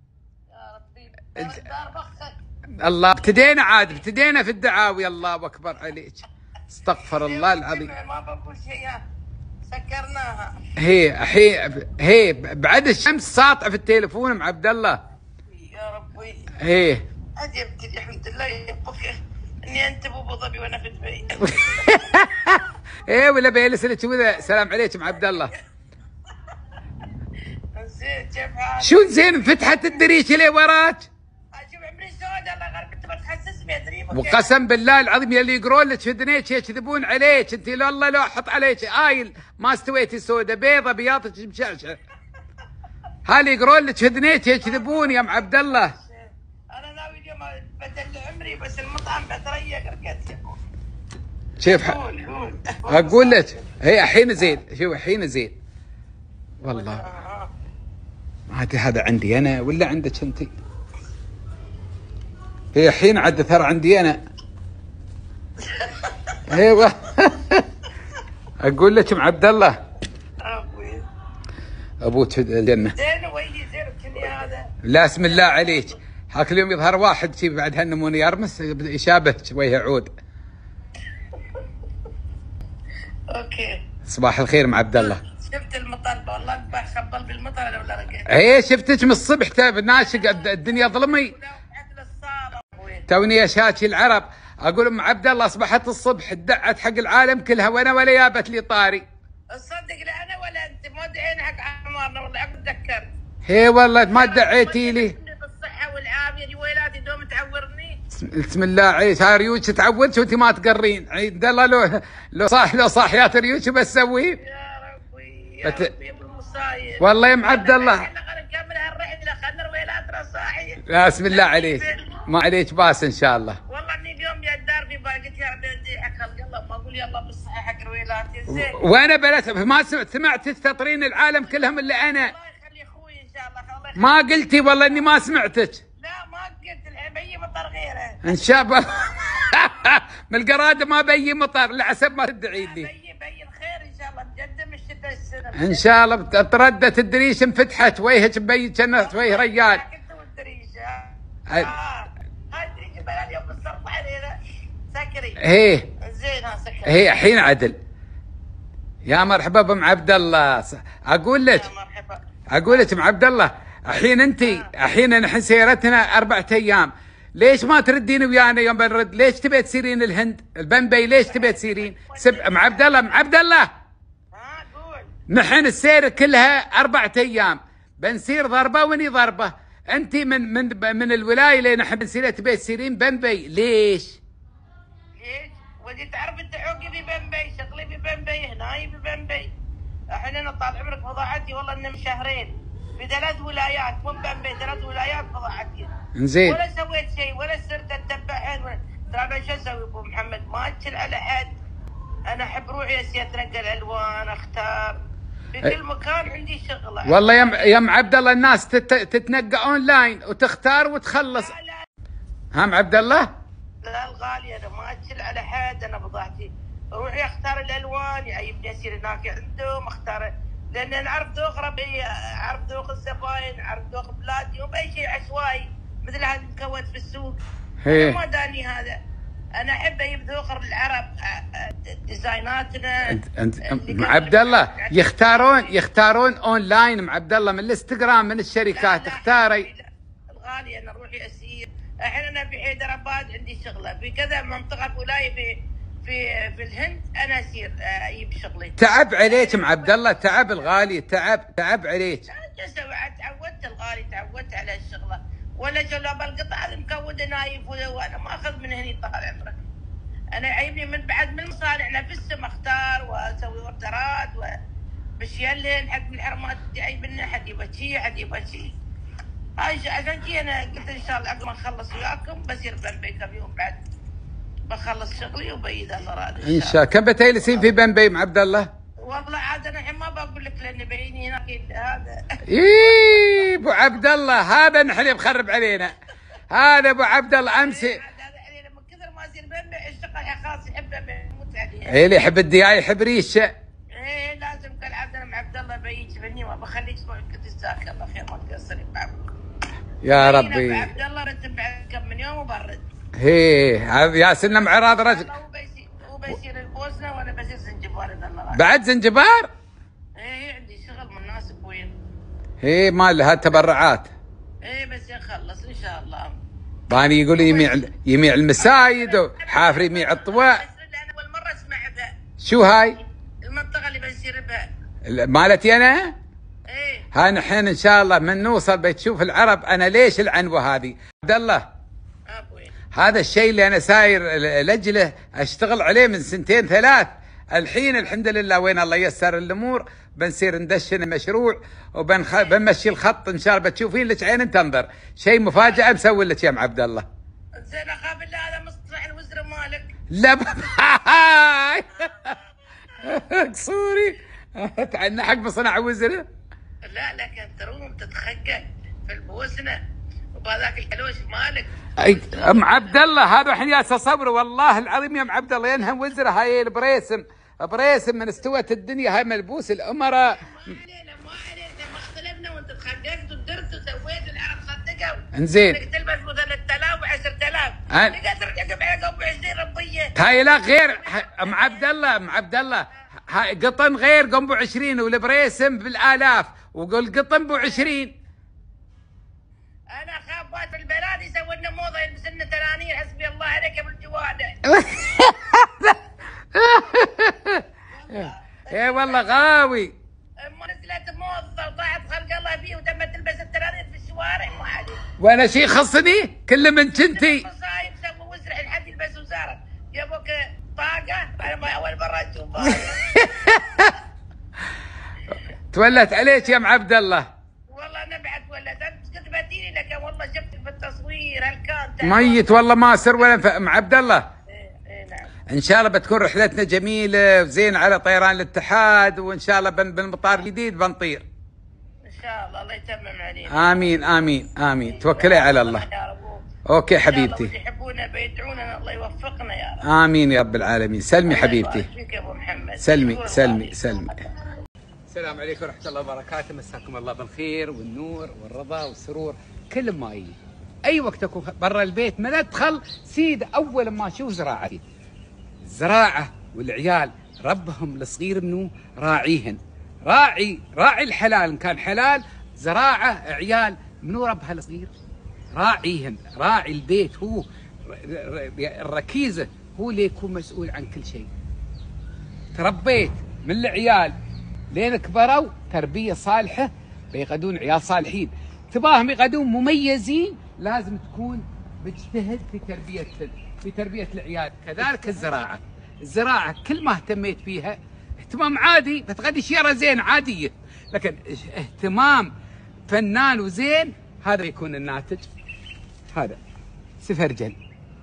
A: الله ابتدينا عاد ابتدينا في الدعاوي. الله اكبر عليك، استغفر الله العظيم.
H: ما بقول شيء سكرناها.
A: هي هي هي بعد الشمس ساطعه في التليفون ام عبد الله.
H: يا ربي
A: هي
H: عجبتني الحمد لله يبقى اني انت بابو ظبي وانا في دبي.
A: ايه ولا بيلس لك وذا. سلام عليكم عبد الله.
H: زين كيف حالك؟
A: شو زين فتحت الدريش اللي وراك؟
H: شوف عمري سود الله غير كنت بتحسسني ادري.
A: وقسم بالله العظيم يلي يقرون لك في دنيك يكذبون عليك، انت لو الله لو احط عليك ايل ما استويتي سودة بيضة بياضك مشعشع. هالي يقرون لك في دنيك يكذبون يا ام عبد الله.
H: انا ناوي اليوم بدل عمري بس المطعم بتريق رقدت.
A: شوف اقول لك هي الحين زين، شوف الحين زين والله. عادي هذا عندي انا ولا عندك انت؟ هي الحين عاد ترى عندي انا. ايوه. اقول لك ام عبد الله
H: ابوي
A: ابوك الجنه.
H: زين ويلي زين كني هذا.
A: لا اسم الله عليك. هاك اليوم يظهر واحد شي بعد هالنمونه يرمس يشابه وجه عود.
H: اوكي
A: صباح الخير ام عبد الله.
H: شفت المطر والله بخبل بالمطر ولا رقيت.
A: ايه شفتك من الصبح ناشق الدنيا ظلمي. توني شاكي العرب اقول ام عبد الله اصبحت الصبح ادعت حق العالم كلها وانا ولا جابت لي طاري.
H: تصدق لا انا ولا انت ما دعينا حق عمارنا والله عقب تذكرت.
A: هي والله ما دعيتي لي.
H: بالصحه والعافيه دي ويلاتي دوم تعورني.
A: بسم الله عليك هاي ريوش تعودت وانت ما تقرين. عيد الله لو لو صاح لو صاحيات ريوش بسوي.
H: يا ربي يا
A: بت...
H: ربي بالمصايب.
A: والله يا ام عبد الله.
H: خلينا نكمل هالرحله خلينا ويلاتنا صاحي.
A: لا بسم الله عليك ما عليك باس ان شاء الله.
H: والله اني اليوم يا الدار في بالي قلت يا ربي ادي حق خلق الله ما اقول يلا بالصحه حق رويلاتي زين.
A: وانا بلت ما سمعت سمعت تستطرين العالم كلهم الا انا.
H: الله يخلي اخوي ان شاء الله. الله يخلي.
A: ما قلتي والله اني ما سمعتك.
H: لا ما قلت الحين بيي مطر غيره.
A: ان شاء الله. من القراده ما بيي مطر لحسب ما تدعي لي.
H: بيي بيي الخير ان شاء الله مقدم الشتاء السنه.
A: ان شاء الله تردت الدريش انفتحت وجهك مبين كانت وجه رجال.
H: كنت والدريش ها.
A: هاي
H: هاي الدريش بلا اليوم بالصرف علينا سكري.
A: هي
H: زين ها سكري.
A: هي الحين عدل. يا مرحبا بام عبد الله. اقول لك
H: يا مرحبا.
A: اقول لك ام عبد الله الحين انت الحين نحن سيرتنا اربعة ايام، ليش ما تردين ويانا يوم بنرد؟ ليش تبي تسيرين الهند؟ البنبي ليش تبي تسيرين؟ سب ام عبد الله ام عبد الله.
H: ها قول.
A: نحن السير كلها اربعة ايام بنسير ضربه وني ضربه، انت من من من الولايه اللي نحن بنسيرها تبي تسيرين بنبي ليش؟
H: ليش؟ ودي تعرف انت حوقي في بنبي، شغلي في بنبي، هناي في بنبي. الحين انا طال عمرك فضاعتي والله انه من شهرين في ثلاث ولايات مو بنبي ثلاث ولايات فضاعتي.
A: زين.
H: ولا سويت شيء ولا صرت اتبعهن ولا ترى انا شو اسوي ابو محمد؟ ما اتشل على حد. انا احب روحي اسي اتنقل الوان اختار في كل مكان عندي شغله.
A: والله يا يا ام عبد الله الناس تت... تتنقى اونلاين وتختار وتخلص.
H: لا لا
A: ها ام عبد الله؟
H: لا الغالي انا ما اتشل على حد. انا بضاعتي روحي اختار الالوان يعيبني اسير هناك عندهم اختار لان انا اعرف ذوق ربعي اعرف ذوق الزباين اعرف ذوق بلادي مو باي شيء عشوائي مثل هذا مكون في السوق.
A: هي.
H: أنا ما داني هذا. انا احب اجيب ذوق العرب ديزايناتنا.
A: انت انت ام عبد الله يختارون يختارون اونلاين ام عبد الله من الانستغرام من الشركات اختاري.
H: الغالي انا روحي اسير. الحين انا في حيدراباد عندي شغله في كذا منطقه في ولايه في في في الهند انا اسير اجيب شغلي.
A: تعب عليك ام عبد الله تعب الغالي تعب تعب عليك.
H: شو اسوي تعودت الغالي تعودت على الشغله ولا جلاب القطع هذا مكود نايف وانا ما اخذ من هني طال عمرك. انا عيبني من بعد من المصانع نفسهم اختار واسوي اوردرات وبشيلهن حق الحرمات عيبنا حد يبغى شي حد يبغى شي. عشان كذا انا قلت ان شاء الله عقب ما اخلص وياكم بصير بنبي كم يوم بعد بخلص شغلي وبيد الله راضي
A: ان شاء الله. كم بتجلسين في بنبي ام عبد الله؟
H: والله عاد انا الحين ما بقول لك لان بيني هناك هذا.
A: ايه ابو عبد الله هذا نحن مخرب علينا. هذا ابو عبد الله امس.
H: هذا علينا من كثر ما يصير بنبي الشقه خلاص يحب يموت عليها.
A: ايه اللي يحب الدياي يحب ريشه.
H: ايه لازم كل عبد انا مع عبد الله بيجي بني ما بخليك اسبوع كنت جزاك الله خير ما تقصري بعمرك.
A: يا ربي.
H: عبد الله رتب بعد كم من يوم وبرد.
A: هي يا سلم عراض رجل.
H: هو بيصير هو بيصير البوسنه وانا بصير زنجبار الله راضي.
A: بعد زنجبار؟
H: ايه عندي شغل من ناس كوين.
A: هي مال هالتبرعات.
H: ايه بس يخلص ان شاء الله.
A: باني يقول يميع يميع المسايد وحافر يميع الطواء.
H: انا اول مره اسمع بها.
A: شو هاي؟
H: المنطقه اللي بنسير بها.
A: مالتي انا؟
H: ايه
A: ها نحن ان شاء الله من نوصل بتشوف العرب. انا ليش العنوه هذه؟ عبد الله
H: ابوي
A: هذا الشيء اللي انا ساير لاجله اشتغل عليه من سنتين ثلاث، الحين الحمد لله وين الله يسر الامور بنصير ندشن المشروع وبنمشي الخط ان شاء الله. بتشوفين لك عين تنظر شيء مفاجاه مسوي لك يا ام عبد الله.
H: زين اخاف بالله هذا مصطلح الوزره مالك.
A: لا قصوري تعال حق مصنع وزره.
H: لا لكن تروم تتخقق في البوسنه وبهذاك الحلوش مالك.
A: اي ام عبد الله هذا الحين يا صبر والله العظيم يا ام عبد الله ينهم وزره. هاي البريسم بريسم من استوت الدنيا، هاي ملبوس الامراء.
H: ما علينا ما علينا ما اختلفنا وانت تخققت ودرت وسويت العرب صدقوا.
A: انزين
H: انك تلبس مثلا ثلاثة آلاف وعشرة آلاف
A: أه؟
H: تقدر ترجع بعقب عشرين ربيه.
A: هاي لا غير ام عبد الله ام عبد الله هاي قطن غير قم بو عشرين والبريسم بالالاف والقطن بو عشرين.
H: انا اخاف واحد في البلاد يسوي لنا موضه يلبس لنا ترانير حسبي الله عليك بالجواده.
A: اي والله غاوي.
H: اما نزلت موضه وطاعت خلق الله فيه وتم تلبس الترانير في الشوارع ما عليك.
A: وانا شي خصني كل من كنتي.
H: مصايب سووا وزرع الحد يلبس وزاره جابوك طاقه. انا ما اول مره اشوفها.
A: تولت عليك يا ام عبد الله.
H: والله انا بعد ولت انت كنت باتيني لك والله شفتك في التصوير هل كان
A: ميت والله ما سر ولا ام عبد الله.
H: ايه ايه نعم.
A: ان شاء الله بتكون رحلتنا جميله وزين على طيران الاتحاد، وان شاء الله بالمطار الجديد بنطير
H: ان شاء الله. الله يتمم علينا.
A: امين امين امين. توكلي على الله.
H: يا رب.
A: اوكي حبيبتي.
H: يحبونا بيدعونا الله يوفقنا يا رب.
A: امين يا رب العالمين. سلمي حبيبتي.
H: فيك يا ابو محمد.
A: سلمي سلمي سلمي. السلام عليكم ورحمه الله وبركاته. مساكم الله بالخير والنور والرضا والسرور كل ما يجي. اي وقت اكون برا البيت من ادخل سيد اول ما اشوف زراعتي. الزراعه والعيال ربهم الصغير منو راعيهن. راعي راعي الحلال ان كان حلال، زراعه عيال منو ربها الصغير راعيهن. راعي البيت هو الركيزه هو اللي يكون مسؤول عن كل شيء. تربيت من العيال لين كبروا تربيه صالحه بيقعدون عيال صالحين. تباهم يقعدون مميزين لازم تكون بتجتهد في تربيه في تربيه العيال. كذلك الزراعه. الزراعه كل ما اهتميت فيها اهتمام عادي بتغدي شيره زين عاديه، لكن اهتمام فنان وزين هذا يكون الناتج. هذا سفرجل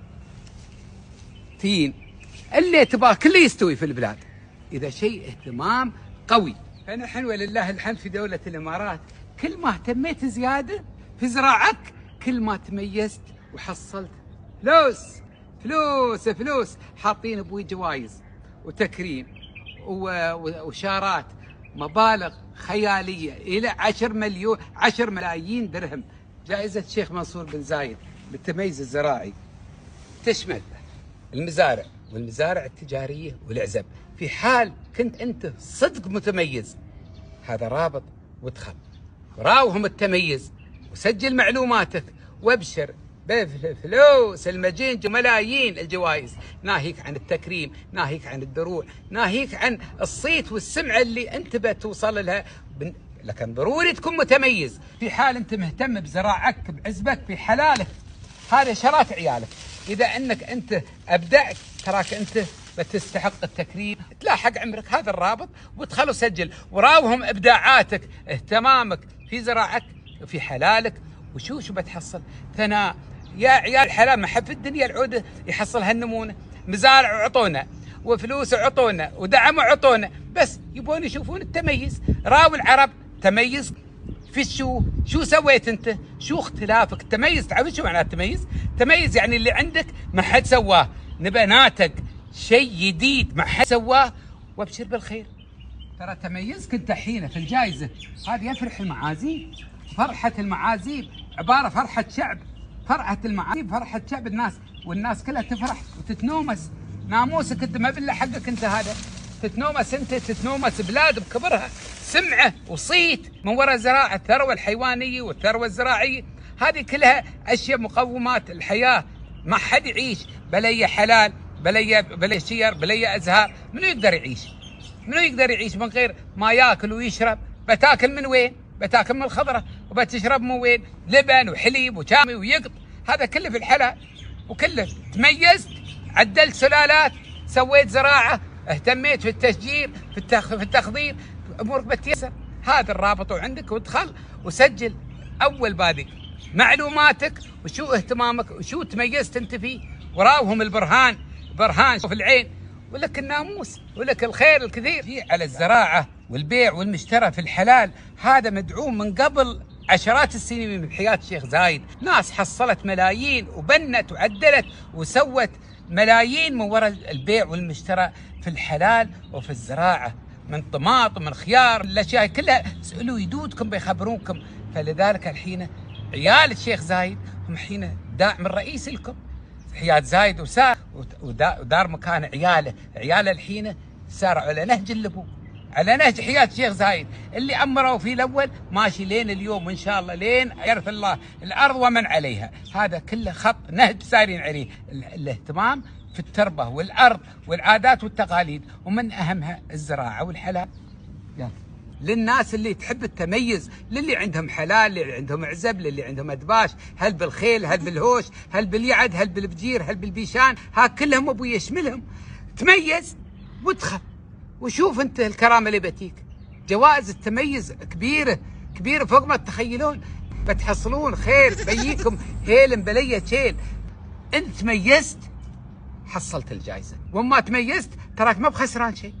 A: تين اللي تباه كله يستوي في البلاد اذا شيء اهتمام قوي. فنحن ولله الحمد في دوله الامارات كل ما اهتميت زياده في زراعتك كل ما تميزت وحصلت فلوس فلوس فلوس. حاطين ابوي جوائز وتكريم وشارات مبالغ خياليه الى عشر مليون عشر ملايين درهم. جائزه الشيخ منصور بن زايد للتميز الزراعي تشمل المزارع والمزارع التجاريه والعزب. في حال كنت انت صدق متميز هذا رابط وادخل راوهم التميز وسجل معلوماتك وابشر بفلوس المجينج وملايين الجوائز. ناهيك عن التكريم، ناهيك عن الدروع، ناهيك عن الصيت والسمعه اللي انت بتوصل لها. لكن ضروري تكون متميز. في حال انت مهتم بزراعتك بعزبك في حلالك هذا شرات عيالك. اذا انك انت ابدعت تراك انت بتستحق التكريم. تلاحق عمرك هذا الرابط وادخل وسجل وراوهم ابداعاتك اهتمامك في زراعتك وفي حلالك. وشو شو بتحصل ثناء يا عيال الحلال. ما حد في الدنيا العوده يحصل هالنمونه. مزارع وعطونا وفلوس وعطونا ودعم وعطونا، بس يبون يشوفون التميز. راو العرب تميز في شو شو سويت انت؟ شو اختلافك؟ تميز. تعرف شو معناته تميز؟ تميز يعني اللي عندك ما حد سواه. نبى ناتج شيء جديد ما حد سواه وابشر بالخير. ترى تميزك انت حين في الجائزه هذه يفرح المعازيم. فرحه المعازيم عباره فرحه شعب. فرحه المعازيم فرحه شعب الناس، والناس كلها تفرح وتتنومس. ناموسك انت ما بالله حقك انت هذا. تتنومس انت تتنومس بلاد بكبرها سمعه وصيت من وراء زراعه الثروه الحيوانيه والثروه الزراعيه. هذه كلها اشياء مقومات الحياه، ما حد يعيش بلي حلال بلي بلي شير بلي ازهار. منو يقدر يعيش؟ منو يقدر يعيش من غير ما ياكل ويشرب؟ بتاكل من وين؟ بتاكل من الخضره، وبتشرب من وين؟ لبن وحليب وشامي ويقط، هذا كله في الحلال. وكله تميزت، عدلت سلالات، سويت زراعه، اهتميت في التشجير في التخ... في التخضير، امورك بتيسر. هذا الرابط عندك، وادخل وسجل اول بادئ معلوماتك وشو اهتمامك وشو تميزت انت فيه، وراوهم البرهان، برهان شوف العين، ولك الناموس ولك الخير الكثير. على الزراعه والبيع والمشترى في الحلال، هذا مدعوم من قبل عشرات السنين من حياة الشيخ زايد. ناس حصلت ملايين وبنت وعدلت وسوت ملايين من وراء البيع والمشترى في الحلال وفي الزراعة، من طماطم من خيار، الأشياء كلها اسألوا يدودكم بيخبرونكم. فلذلك الحين عيال الشيخ زايد هم حين داعم الرئيس لكم، حياة زايد وسار ودار مكان عياله. عياله الحين ساروا على نهج الأبو، على نهج حياة الشيخ زايد اللي عمروا فيه الأول، ماشي لين اليوم وإن شاء الله لين يرث الله الأرض ومن عليها. هذا كله خط نهج سارين عليه، الاهتمام في التربة والأرض والعادات والتقاليد، ومن أهمها الزراعة والحلال. يلا للناس اللي تحب التميز، للي عندهم حلال، للي عندهم عزب، للي عندهم أدباش، هل بالخيل هل بالهوش هل باليعد هل بالبجير هل بالبيشان، ها كلهم أبو يشملهم. تميز وادخل وشوف انت الكرامه اللي بتيك. جوائز التميز كبيره كبيره فوق ما تتخيلون، بتحصلون خير بيكم هيل بليه شيل. انت تميزت حصلت الجائزه، وما تميزت تراك ما بخسران شيء.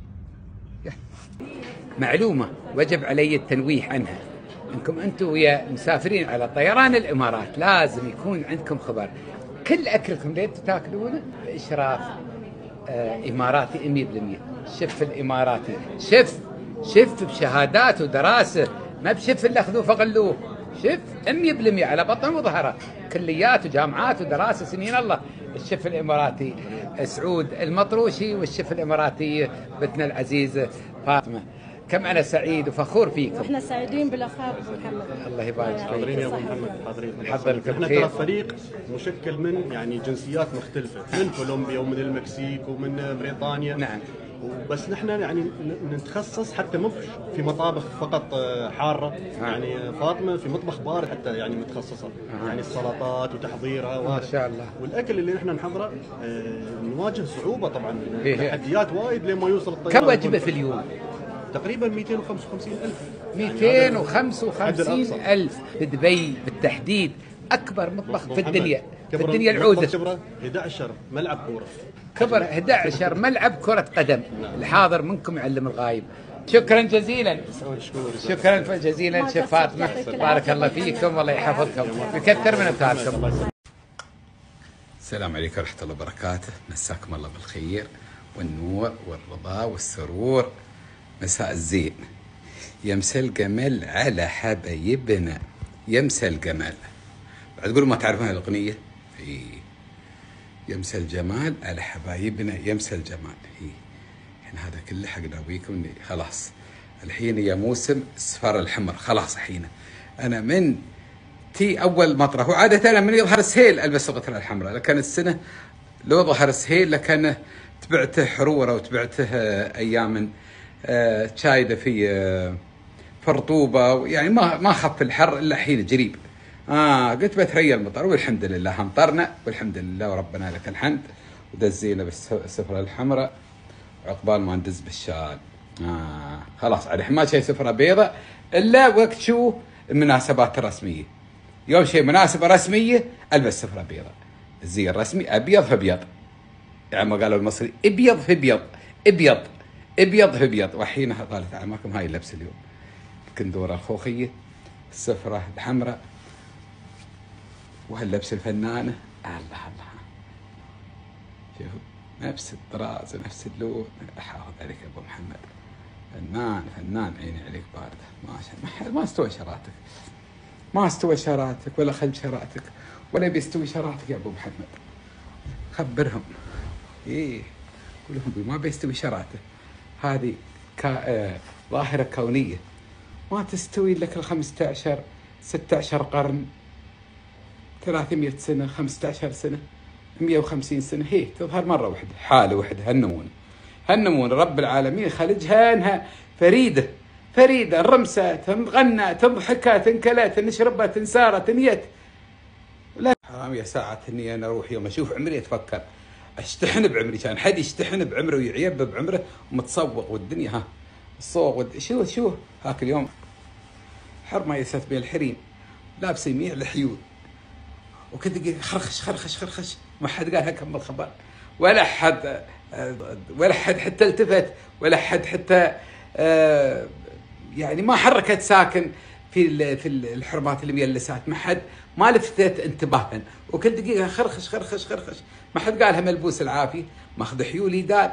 A: معلومه وجب علي التنويه عنها، انكم انتم ويا مسافرين على طيران الامارات لازم يكون عندكم خبر. كل اكلكم اللي انتم تاكلونه باشراف آه اماراتي مية بالمية. شف الاماراتي، شف شف بشهادات ودراسه، ما بشف اللي اخذوه فغلوه، شف مية بالمية على بطن وظهره، كليات وجامعات ودراسه سنين الله. الشف الاماراتي سعود المطروشي، والشف الاماراتي بنتنا العزيزه فاطمه. كم انا سعيد وفخور فيكم.
I: احنا سعيدين بلقاء ابو محمد.
A: الله يبارك فيك.
J: حاضرين يا ابو محمد، حاضرين.
A: حضرتك
J: احنا
A: بخير.
J: ترى فريق مشكل من يعني جنسيات مختلفه، من كولومبيا ومن المكسيك ومن بريطانيا.
A: نعم.
J: بس نحن يعني نتخصص حتى مش في مطابخ فقط حاره، يعني فاطمه في مطبخ بارد حتى يعني متخصصه، يعني السلطات وتحضيرها
A: ما شاء الله.
J: والاكل اللي نحن نحضره نواجه صعوبه طبعا، تحديات وايد لين ما يوصل الطيران.
A: كم وجبه في اليوم؟
J: تقريبا مئتين وخمسة وخمسين ألف.
A: مئتين وخمسة وخمسين ألف في دبي بالتحديد، أكبر مطبخ في الدنيا، في الدنيا العودة.
J: كبره أحد عشر ملعب كورة،
A: كبر أحد عشر ملعب كرة قدم. الحاضر منكم يعلم الغايب. شكرا جزيلا، شكرا جزيلا شيخ فاطمة، بارك الله فيكم والله يحفظكم ويكثر من أمثالكم. السلام عليكم ورحمة الله وبركاته، مساكم الله بالخير والنور والرضا والسرور، مساء الزين. يمسى الجمال على حبايبنا، يمسى الجمال. بعد تقولوا ما تعرفون الأغنية؟ إيه. يمسى الجمال على حبايبنا، يمسى الجمال. إيه. الحين هذا كله حقنا بيكم خلاص. الحين يا موسم الصفار الحمر خلاص. الحين أنا من تي أول مطرح، وعادة أنا من يظهر السهيل ألبس الغترة الحمراء، لكن السنة لو ظهر السهيل لكن تبعته حرورة وتبعته أيام آه شايدة في آه فرطوبة، يعني ما ما خف الحر إلا حين جريب. آه قلت بتريا المطر، والحمد لله امطرنا والحمد لله وربنا لك الحمد، ودزينا بالسفرة الحمراء عقبال ما ندز بالشال. آه خلاص على ما شيء سفرة بيضاء إلا وقت شو المناسبات الرسمية. يوم شيء مناسبة رسمية ألبس سفرة بيضاء، الزي الرسمي أبيض في أبيض، يعني ما قالوا المصري ابيض في ابيض، ابيض ابيض في ابيض. وحينها طالت اعماكم هاي اللبس اليوم، الكندوره الخوخيه، السفره الحمراء، وهاللبس الفنانه. الله الله، شوفوا نفس الطراز ونفس اللون. احافظ عليك يا ابو محمد، فنان فنان، عيني عليك بارده. ما شاء ما استوى شراتك، ما استوى شراتك ولا خلف شراتك ولا بيستوي شراتك يا ابو محمد. خبرهم ايه، كلهم ما بيستوي شراته. هذه كا... آه... ظاهرة كونية ما تستوي لك الخمسة عشر ستة عشر قرن ثلاثمئة سنة، خمسة عشر سنة، مئة وخمسين سنة، هي تظهر مرة واحدة، حالة واحدة. هالنمونة هالنمونة رب العالمين خلقها انها فريدة فريدة، انرمست، انغنت، انضحكت، انكلت، انشربت، انسارت، انيت. لا حرام يا ساعة اني انا اروح يوم اشوف عمري اتفكر اشتحن بعمري، كان حد يشتحن بعمره ويعيب بعمره ومتصوق والدنيا ها الصوغ ود... شو شو هاك اليوم حرمة يست بين الحريم لابسه يميع الحيود وكذا خرخش خرخش خرخش، ما حد قال هكمل الخبر، ولا حد ولا حد حتى التفت، ولا حد حتى آه يعني ما حركت ساكن في في الحرمات الميلسات، ما حد ما لفتت انتباها، وكل دقيقه خرخش خرخش خرخش، ما حد قالها ملبوس العافيه ماخذ حيولي داد.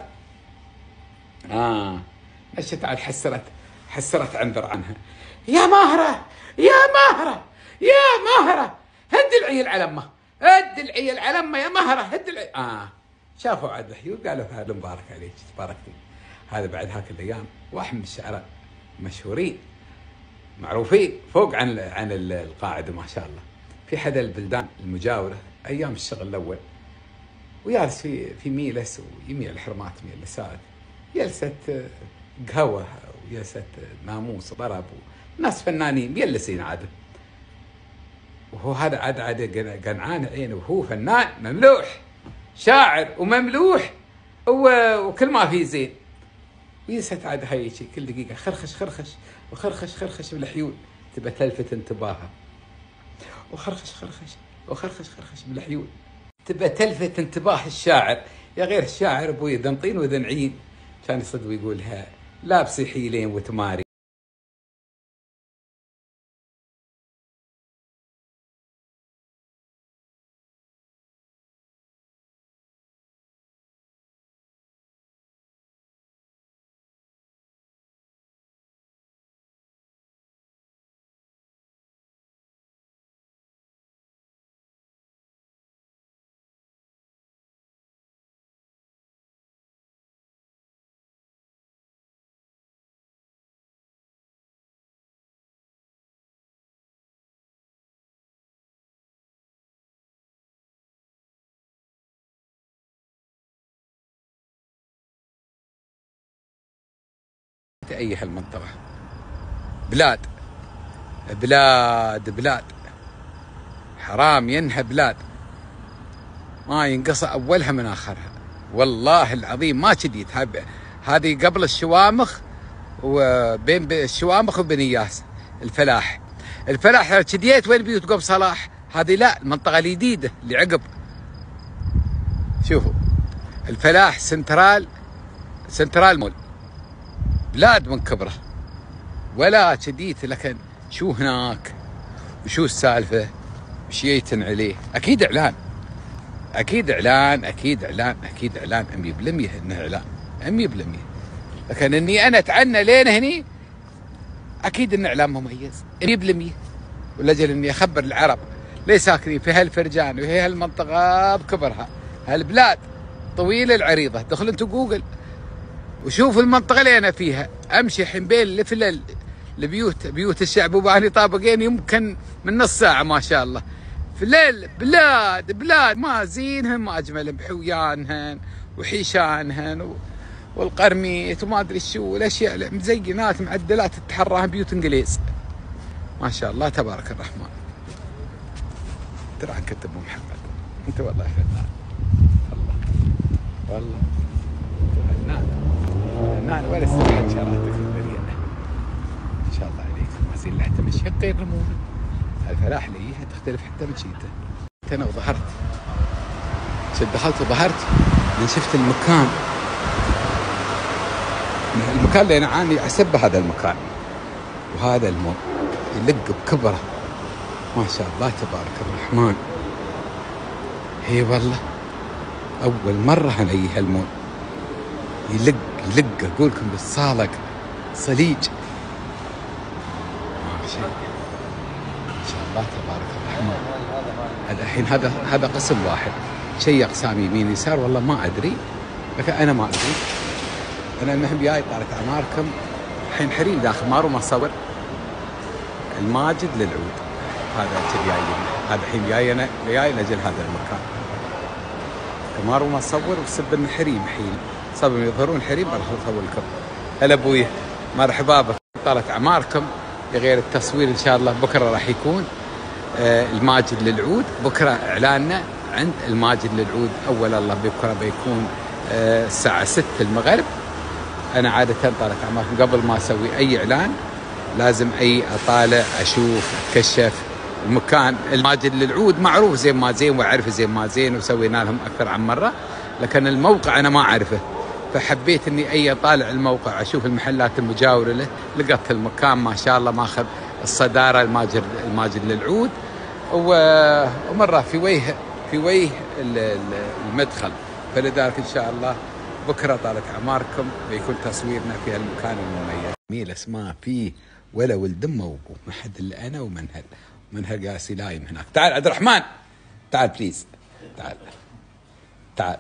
A: اه مشت على حسرت حسرت عنبر عنها، يا ماهره يا ماهره يا ماهره هد العيل على امه، هد العيل على امه يا ماهره هد العيل. اه شافوا عاد الحيول قالوا هذا مبارك عليك تباركتي. هذا بعد هاك الايام واحد من الشعراء مشهورين معروفين فوق عن عن القاعده ما شاء الله، في حدا البلدان المجاوره ايام الشغل الاول ويالس في في ميلس ويميع الحرمات ميلسات، جلسه قهوه وجلسه ناموس ضرب وناس فنانين ميلسين عاده، وهو هذا عاد عاد قنعان عينه وهو فنان مملوح شاعر ومملوح وكل ما فيه زين، ويست عاد هاي شيء كل دقيقه خرخش خرخش وخرخش خرخش بالحيول تبى تلفت انتباهها، وخرخش خرخش وخرخش خرخش بالحيول تبى تلفت انتباه الشاعر. يا غير الشاعر ابوي ذنطين وذنعين كان يصد ويقولها لابسي حيلين وتماري. أيها المنطقة بلاد بلاد بلاد حرام ينهى بلاد ما ينقص أولها من آخرها، والله العظيم ما شديت. هذه قبل الشوامخ وبين الشوامخ وبنياس الفلاح الفلاح شديت وين بيوت قب صلاح، هذه لا المنطقة الجديدة اللي عقب. شوفوا الفلاح سنترال سنترال مول بلاد من كبره ولا شديت، لكن شو هناك وشو السالفه وش يتن عليه. اكيد اعلان اكيد اعلان اكيد اعلان اكيد اعلان مية بالمية انه اعلان مية بالمية، لكن اني انا اتعنى لين هني اكيد انه اعلان مميز مية بالمية، ولاجل اني اخبر العرب ليه ساكنين في هالفرجان وهي هالمنطقه بكبرها هالبلاد طويله العريضه. دخل انتم جوجل وشوفوا المنطقة اللي أنا فيها، أمشي حين بين الفلل البيوت بيوت الشعب وباني طابقين يمكن من نص ساعة ما شاء الله. فلل بلاد بلاد ما زينهن ما أجملهن بحويانهن وحيشانهن والقرميت وما أدري شو الأشياء مزينات معدلات تتحراها بيوت إنجليز ما شاء الله تبارك الرحمن. ترى عنك أبو محمد أنت والله فنان والله والله فنان فنان ولا استبعد شراتك في الدنيا ان شاء الله عليك. ما زين لا تمشي غير رمومه الفلاح لي تختلف حتى مشيته. انا وظهرت شد دخلت وظهرت من شفت المكان المكان اللي انا عاني احسب هذا المكان وهذا المول يلق بكبره ما شاء الله تبارك الرحمن. هي والله اول مره هنلاقي هالمول يلق يلق اقولكم بالصالق صليج ما شاء ان شاء الله تبارك الرحمن. هذا الحين هذا هذا قسم واحد، شيء اقسام يمين يسار والله ما ادري، لكن انا ما ادري. انا المهم جاي طالت اعماركم الحين حريم داخل مارو ما صور الماجد للعود هذا كذي جاي هذا الحين جاي انا جاي لاجل هذا المكان. كمار وما اصور وسب الحريم حين صابوا يظهرون حريم راح اصور لكم. هلا ابوي مرحبا بك، طالت اعماركم. غير التصوير ان شاء الله بكره راح يكون آه الماجد للعود. بكره اعلاننا عند الماجد للعود اول الله بكره بيكون آه الساعه ستة المغرب. انا عاده طالت اعماركم قبل ما اسوي اي اعلان لازم اي اطالع اشوف اتكشف المكان. الماجد للعود معروف زين ما زين واعرف زين ما زين وسوينا لهم اكثر عن مره، لكن الموقع انا ما اعرفه، فحبيت اني اي اطالع الموقع اشوف المحلات المجاوره له. لقيت المكان ما شاء الله ماخذ الصداره الماجد الماجد للعود، ومره في وجه في وجه المدخل. فلذلك ان شاء الله بكره طالت اعماركم بيكون تصويرنا في هالمكان المميز. جميل اسماء فيه ولا ولد امه وابوه، ما حد الا انا ومنهل. منهل قاسي لايم هناك. تعال عبد الرحمن، تعال بليز، تعال تعال.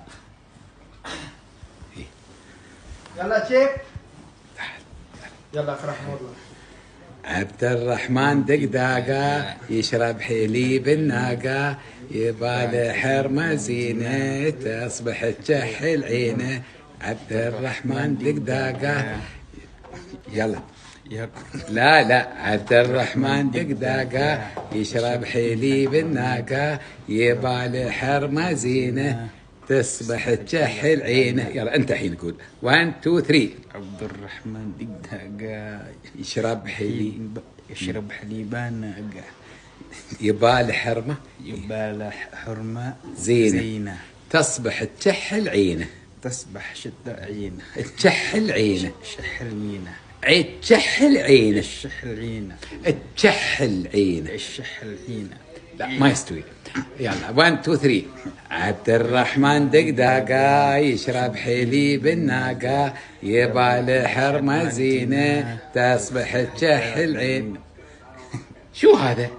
A: إيه.
D: يلا شيف، تعال يلا افرح والله.
A: عبد الرحمن دقداقة يشرب حليب الناقة، يباله حرمة زينة تصبح تجحل عينه. عبد الرحمن دقداقة يلا لا لا عبد الرحمن دقداقة يشرب حليب الناقة، يباله حرمة زينة تصبح تجحل عينه. يلا انت الحين قول واحد اثنين ثلاثة.
K: عبد الرحمن دقداقة
A: يشرب حليب
K: يشرب حليبان ناقة،
A: يباله حرمة
K: يباله حرمة
A: زينة,
K: زينة
A: تصبح تجحل عينه.
K: تصبح شد عينه
A: تجحل عينه.
K: شحل عينه.
A: عيد تجحل عينه.
K: الشحل عينه.
A: تجحل عينه.
K: الشحل عينه.
A: لا ما يستوي. يلا واحد اثنين ثلاثة. عبد الرحمن دقداقة يشرب حليب الناقة، يباله حرمة زينة تصبح تجحل عين. شو هذا؟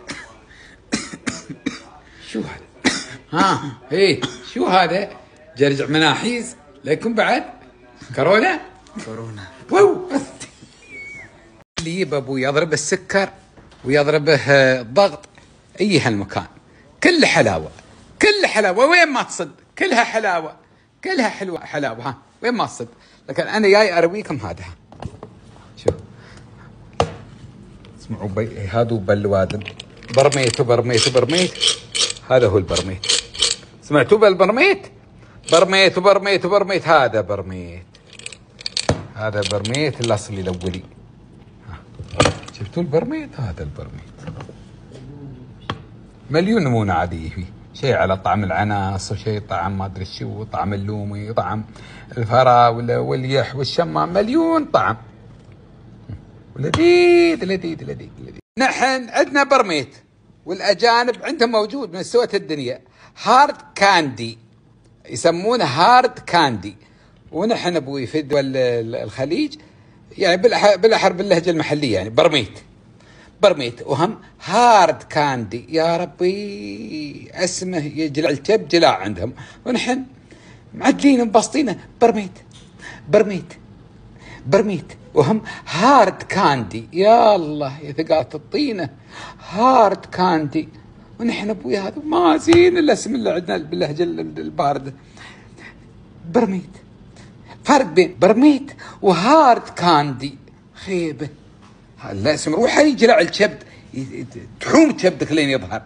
A: شو هذا؟ ها ايه شو هذا؟ جرجع مناحيز لكم بعد كورونا؟
K: كورونا.
A: واو اللي يجيب ابو يضرب السكر ويضربه الضغط اي هالمكان كله حلاوه، كله حلاوه وين ما تصد كلها حلاوه، كلها حلوه حلاوه. ها وين ما تصد. لكن انا جاي ارويكم هذا. شوف اسمعوا بي هذا بالوادم برميت وبرميت وبرميت. هذا هو البرميت. سمعتوا بالبرميت؟ برميت وبرميت وبرميت. هذا برميت، هذا برميت الاصلي الاولي. شفتوا البرميت؟ هذا البرميت مليون نمونه عاديه فيه، شيء على طعم العناص وشيء طعم ما ادري شو، طعم اللومي، طعم الفراوله واليح والشمام، مليون طعم. ولذيذ لذيذ لذيذ لذيذ. نحن عندنا برميت والاجانب عندهم موجود من سوة الدنيا هارد كاندي، يسمونه هارد كاندي. ونحن ابوي في دول الخليج يعني بالاحر باللهجه المحليه يعني برميت برميت وهم هارد كاندي. يا ربي اسمه يجلع الكب جلاع عندهم، ونحن معدلين مبسطينه برميت برميت برميت وهم هارد كاندي. يا الله يا ثقافة الطينه هارد كاندي. ونحن ابوي هذا ما زين الاسم اللي عندنا باللهجه البارده برميت. فرق بين برميت وهارد كاندي خيبه. الاسم روح يجلع الكبد، تحوم كبدك لين يظهر،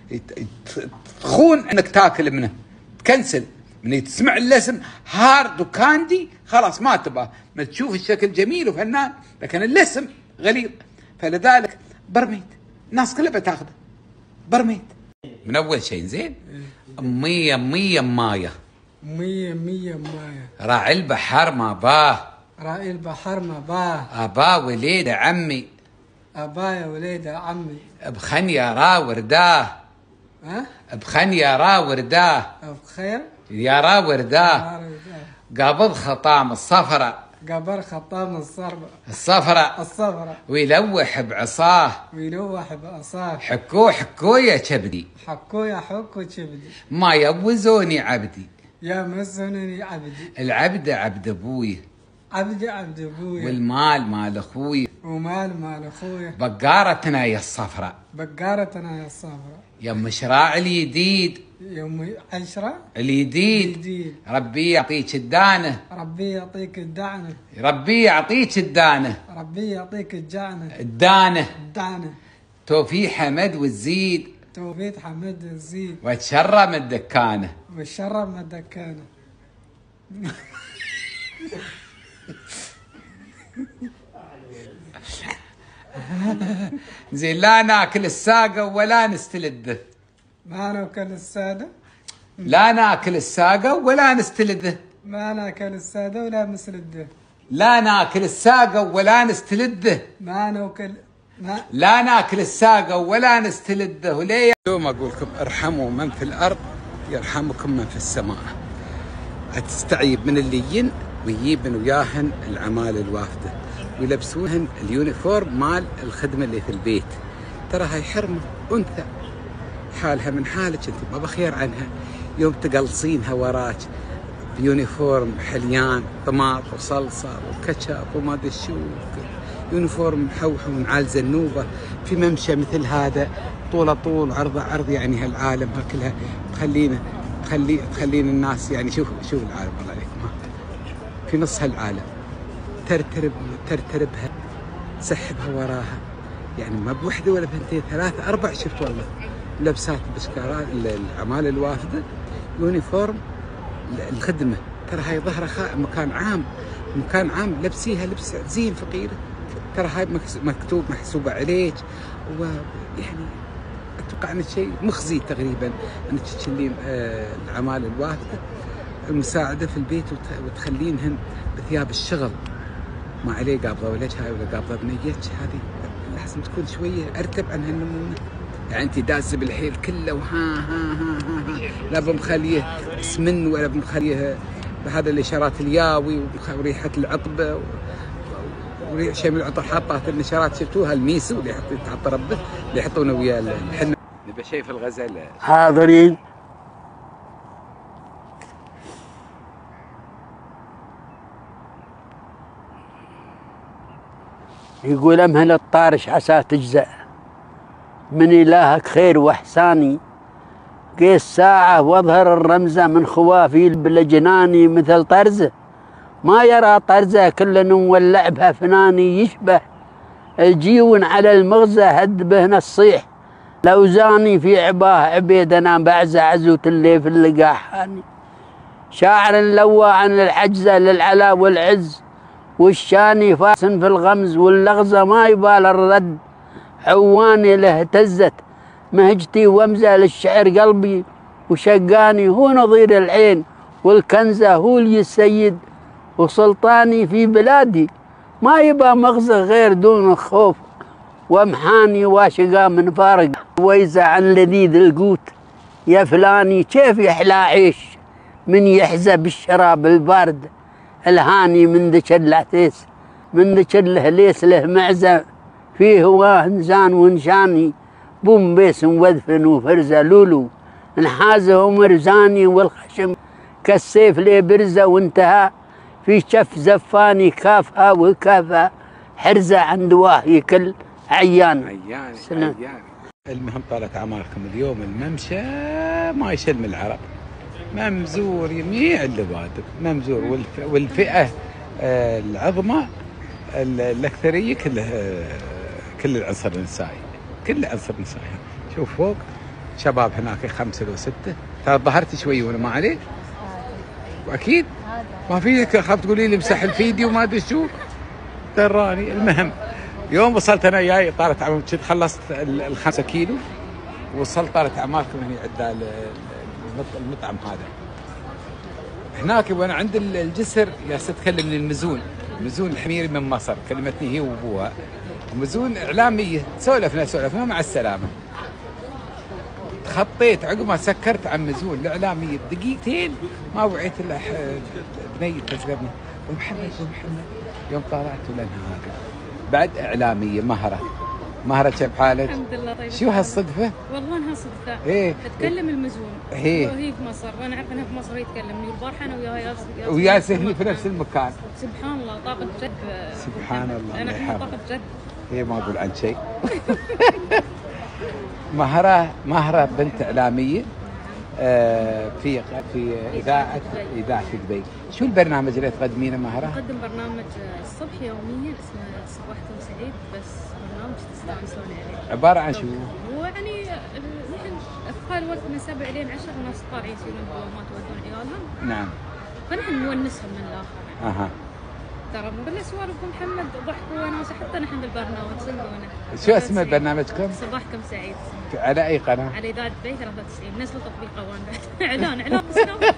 A: تخون انك تاكل منه، تكنسل من تسمع الاسم هارد وكاندي خلاص ما تبغى، ما تشوف الشكل جميل وفنان لكن الاسم غليظ. فلذلك برميت الناس كلها بتاخذه برميت. من اول شيء زين مية مية مايه
L: مية مية مايه.
A: راعي البحر ما باه،
L: راعي البحر ما باه.
A: ابا وليد عمي،
L: ابا يا وليد عمي.
A: بخن يا را ورداه.
L: ها؟
A: بخن يا را ورداه.
L: بخير
A: يا را ورداه. قابض خطام الصفرة،
L: قبر خطام الصفرة
A: الصفرة
L: الصفرة
A: ويلوح بعصاه،
L: ويلوح بعصاه.
A: حكو حكو يا كبدي،
L: حكو يا حكو كبدي،
A: ما يوزوني عبدي،
L: يا مزونني عبدي.
A: العبد عبد ابوي،
L: عبدي عبد ابويا.
A: والمال مال اخوي.
L: ومال مال اخويا.
A: بقارتنا يا الصفراء.
L: بقارتنا يا الصفراء.
A: يم شراع الجديد.
L: يوم عشرة
A: الجديد.
L: الجديد.
A: ربي يعطيك الدانه.
L: ربي يعطيك الدعنه.
A: ربي يعطيك الدانه.
L: ربي يعطيك الجعنه.
A: الدانه.
L: الدعنه.
A: توفيق حمد وتزيد.
L: توفيق حمد وتزيد.
A: وتشرم الدكانه.
L: والشرب ما الدكانه.
A: زين لا ناكل الساقه ولا نستلذه.
L: ما ناكل الساده.
A: لا ناكل الساقه ولا نستلذه.
L: ما ناكل الساده ولا نستلذه.
A: لا ناكل الساقه ولا نستلذه.
L: ما ناكل ما
A: لا ناكل الساقه ولا نستلذه. ليه؟ اليوم اقول لكم ارحموا من في الارض يرحمكم من في السماء. تستعيب من اللي ين ويجيب من وياهن العمال الوافده ويلبسوهن اليونيفورم مال الخدمه اللي في البيت. ترى هاي حرمه انثى حالها من حالك انت ما بخير عنها. يوم تقلصينها وراك بيونيفورم حليان طماط وصلصه وكاتشب وما ادري شو يونيفورم محوح ومعال زنوبه في ممشى مثل هذا طوله طول عرضه عرض. يعني هالعالم ها كلها تخلينا تخلي تخلين الناس يعني شوف شوف العالم الله عليكم ها في نص هالعالم ترترب ترتربها تسحبها وراها. يعني ما بوحده ولا بنتين ثلاثه اربع شفت والله لبسات بشكارات العمال الوافده يونيفورم الخدمه. ترى هاي ظهرها مكان عام مكان عام لبسيها لبس زين فقيره. ترى هاي مكتوب محسوبه عليك ويعني اتوقع ان شيء مخزي تقريبا انك تشيلين آه العمال الوافده المساعده في البيت وتخلينهن بثياب الشغل ما عليه قابضه ولجها ولا قابضه بنيتك. هذه لازم تكون شويه ارتب عن هالنمونه. يعني انت داسه بالحيل كله وها ها ها ها, ها. لا بمخليه سمن ولا بمخليه بهذا الاشارات الياوي وريحه العطبه وريحه شيء من العطر حاطات النشارات شفتوها الميسو اللي يحط ربه اللي يحطونه ويا الحنه. نبي شيء في الغزل.
M: حاضرين. يقول امهل الطارش عسى تجزأ من إلهك خير وإحساني قيس ساعة واظهر الرمزة من خوافي بلجناني مثل طرزه ما يرى طرزه كل نولع بها فناني يشبه الجيون على المغزى هد بهنا الصيح لو زاني في عباه عبيد أنا بعزة عزوة اللي في اللقاحاني شاعر لوى عن العجزة للعلا والعز والشاني فاسن في الغمز واللغزة ما يبال الرد عواني له اهتزت مهجتي ومزة للشعر قلبي وشقاني هو نظير العين والكنزة هو لي السيد وسلطاني في بلادي ما يبقى مغزى غير دون الخوف ومحاني واشقى من فارق ويزة عن لذيذ القوت يا فلاني كيف يحلى عيش من يحزى بالشراب البارد الهاني من ذك العتيس من ذك الهليس له معزة فيه وهنزان ونشاني بوم بيس وذفن وفرزة لولو انحازه ومرزاني والخشم كالسيف لي برزة وانتهى في شف زفاني كافها وكافها حرزة عند واهي كل عيان
A: عيان عيان. المهم طالت اعماركم اليوم الممشى ما يشل من العرب ممزور يميع اللبادب ممزور والف... والفئة آه العظمى الأكثرية كلها كل العنصر النسائي كل العنصر النسائي. شوف فوق شباب هناك خمسة أو ستة. ترى ظهرت شوي وأنا ما عليك وأكيد ما في خاف تقولي لي مسح الفيديو وما أدري شو دراني. المهم يوم وصلت أنا جاي طالت عمام كنت خلصت الخمسة كيلو وصلت طالت أعماركم هنا عند المطعم هذا هناك وانا عند الجسر يا ست تكلمني المزون مزون الحميري من مصر كلمتني هي وابوها مزون اعلاميه سولفنا سولفنا مع السلامه. تخطيت عقب ما سكرت عن مزون الاعلاميه بدقيقتين ما وعيت الا بنيه تسقبني ومحمد ومحمد. يوم طلعت ولنا هذا بعد اعلاميه مهره مهرة كيف حالك؟
I: الحمد لله طيب.
A: شو هالصدفة؟
I: والله انها صدفه.
A: ايه
I: اتكلم المزون.
A: ايه
I: وهي في مصر وانا عارفه انها في مصر هي تكلمني والبارحه انا وياها ياس
A: ويا سهلي في نفس المكان.
I: سبحان الله طاقه جد.
A: سبحان الله.
I: انا
A: الله
I: عندي
A: يحفظك.
I: طاقه جد.
A: ايه ما اقول عن شيء. مهرة مهرة بنت اعلاميه آه في في اذاعه اذاعه دبي. شو البرنامج اللي تقدمينه مهرة؟
I: اقدم برنامج الصبح يوميا اسمه صباحكم سعيد، بس برنامج تستانسون عليه.
A: عباره عن شو؟
I: هو يعني نحن اثقال وقت من سبع لين عشر الناس طالعين يسوون دوامات يودون عيالهم.
A: نعم.
I: فنحن نونسهم من الاخر.
A: اها.
I: ترى كل سوالف ابو محمد ضحكوا وناس، حتى نحن بالبرنامج صدقونا.
A: شو اسم برنامجكم؟
I: صباحكم سعيد.
A: على اي قناه؟
I: على اذاعه دبي ثلاثة وتسعين. نزلوا تطبيق اوان بعد. اعلان اعلان بس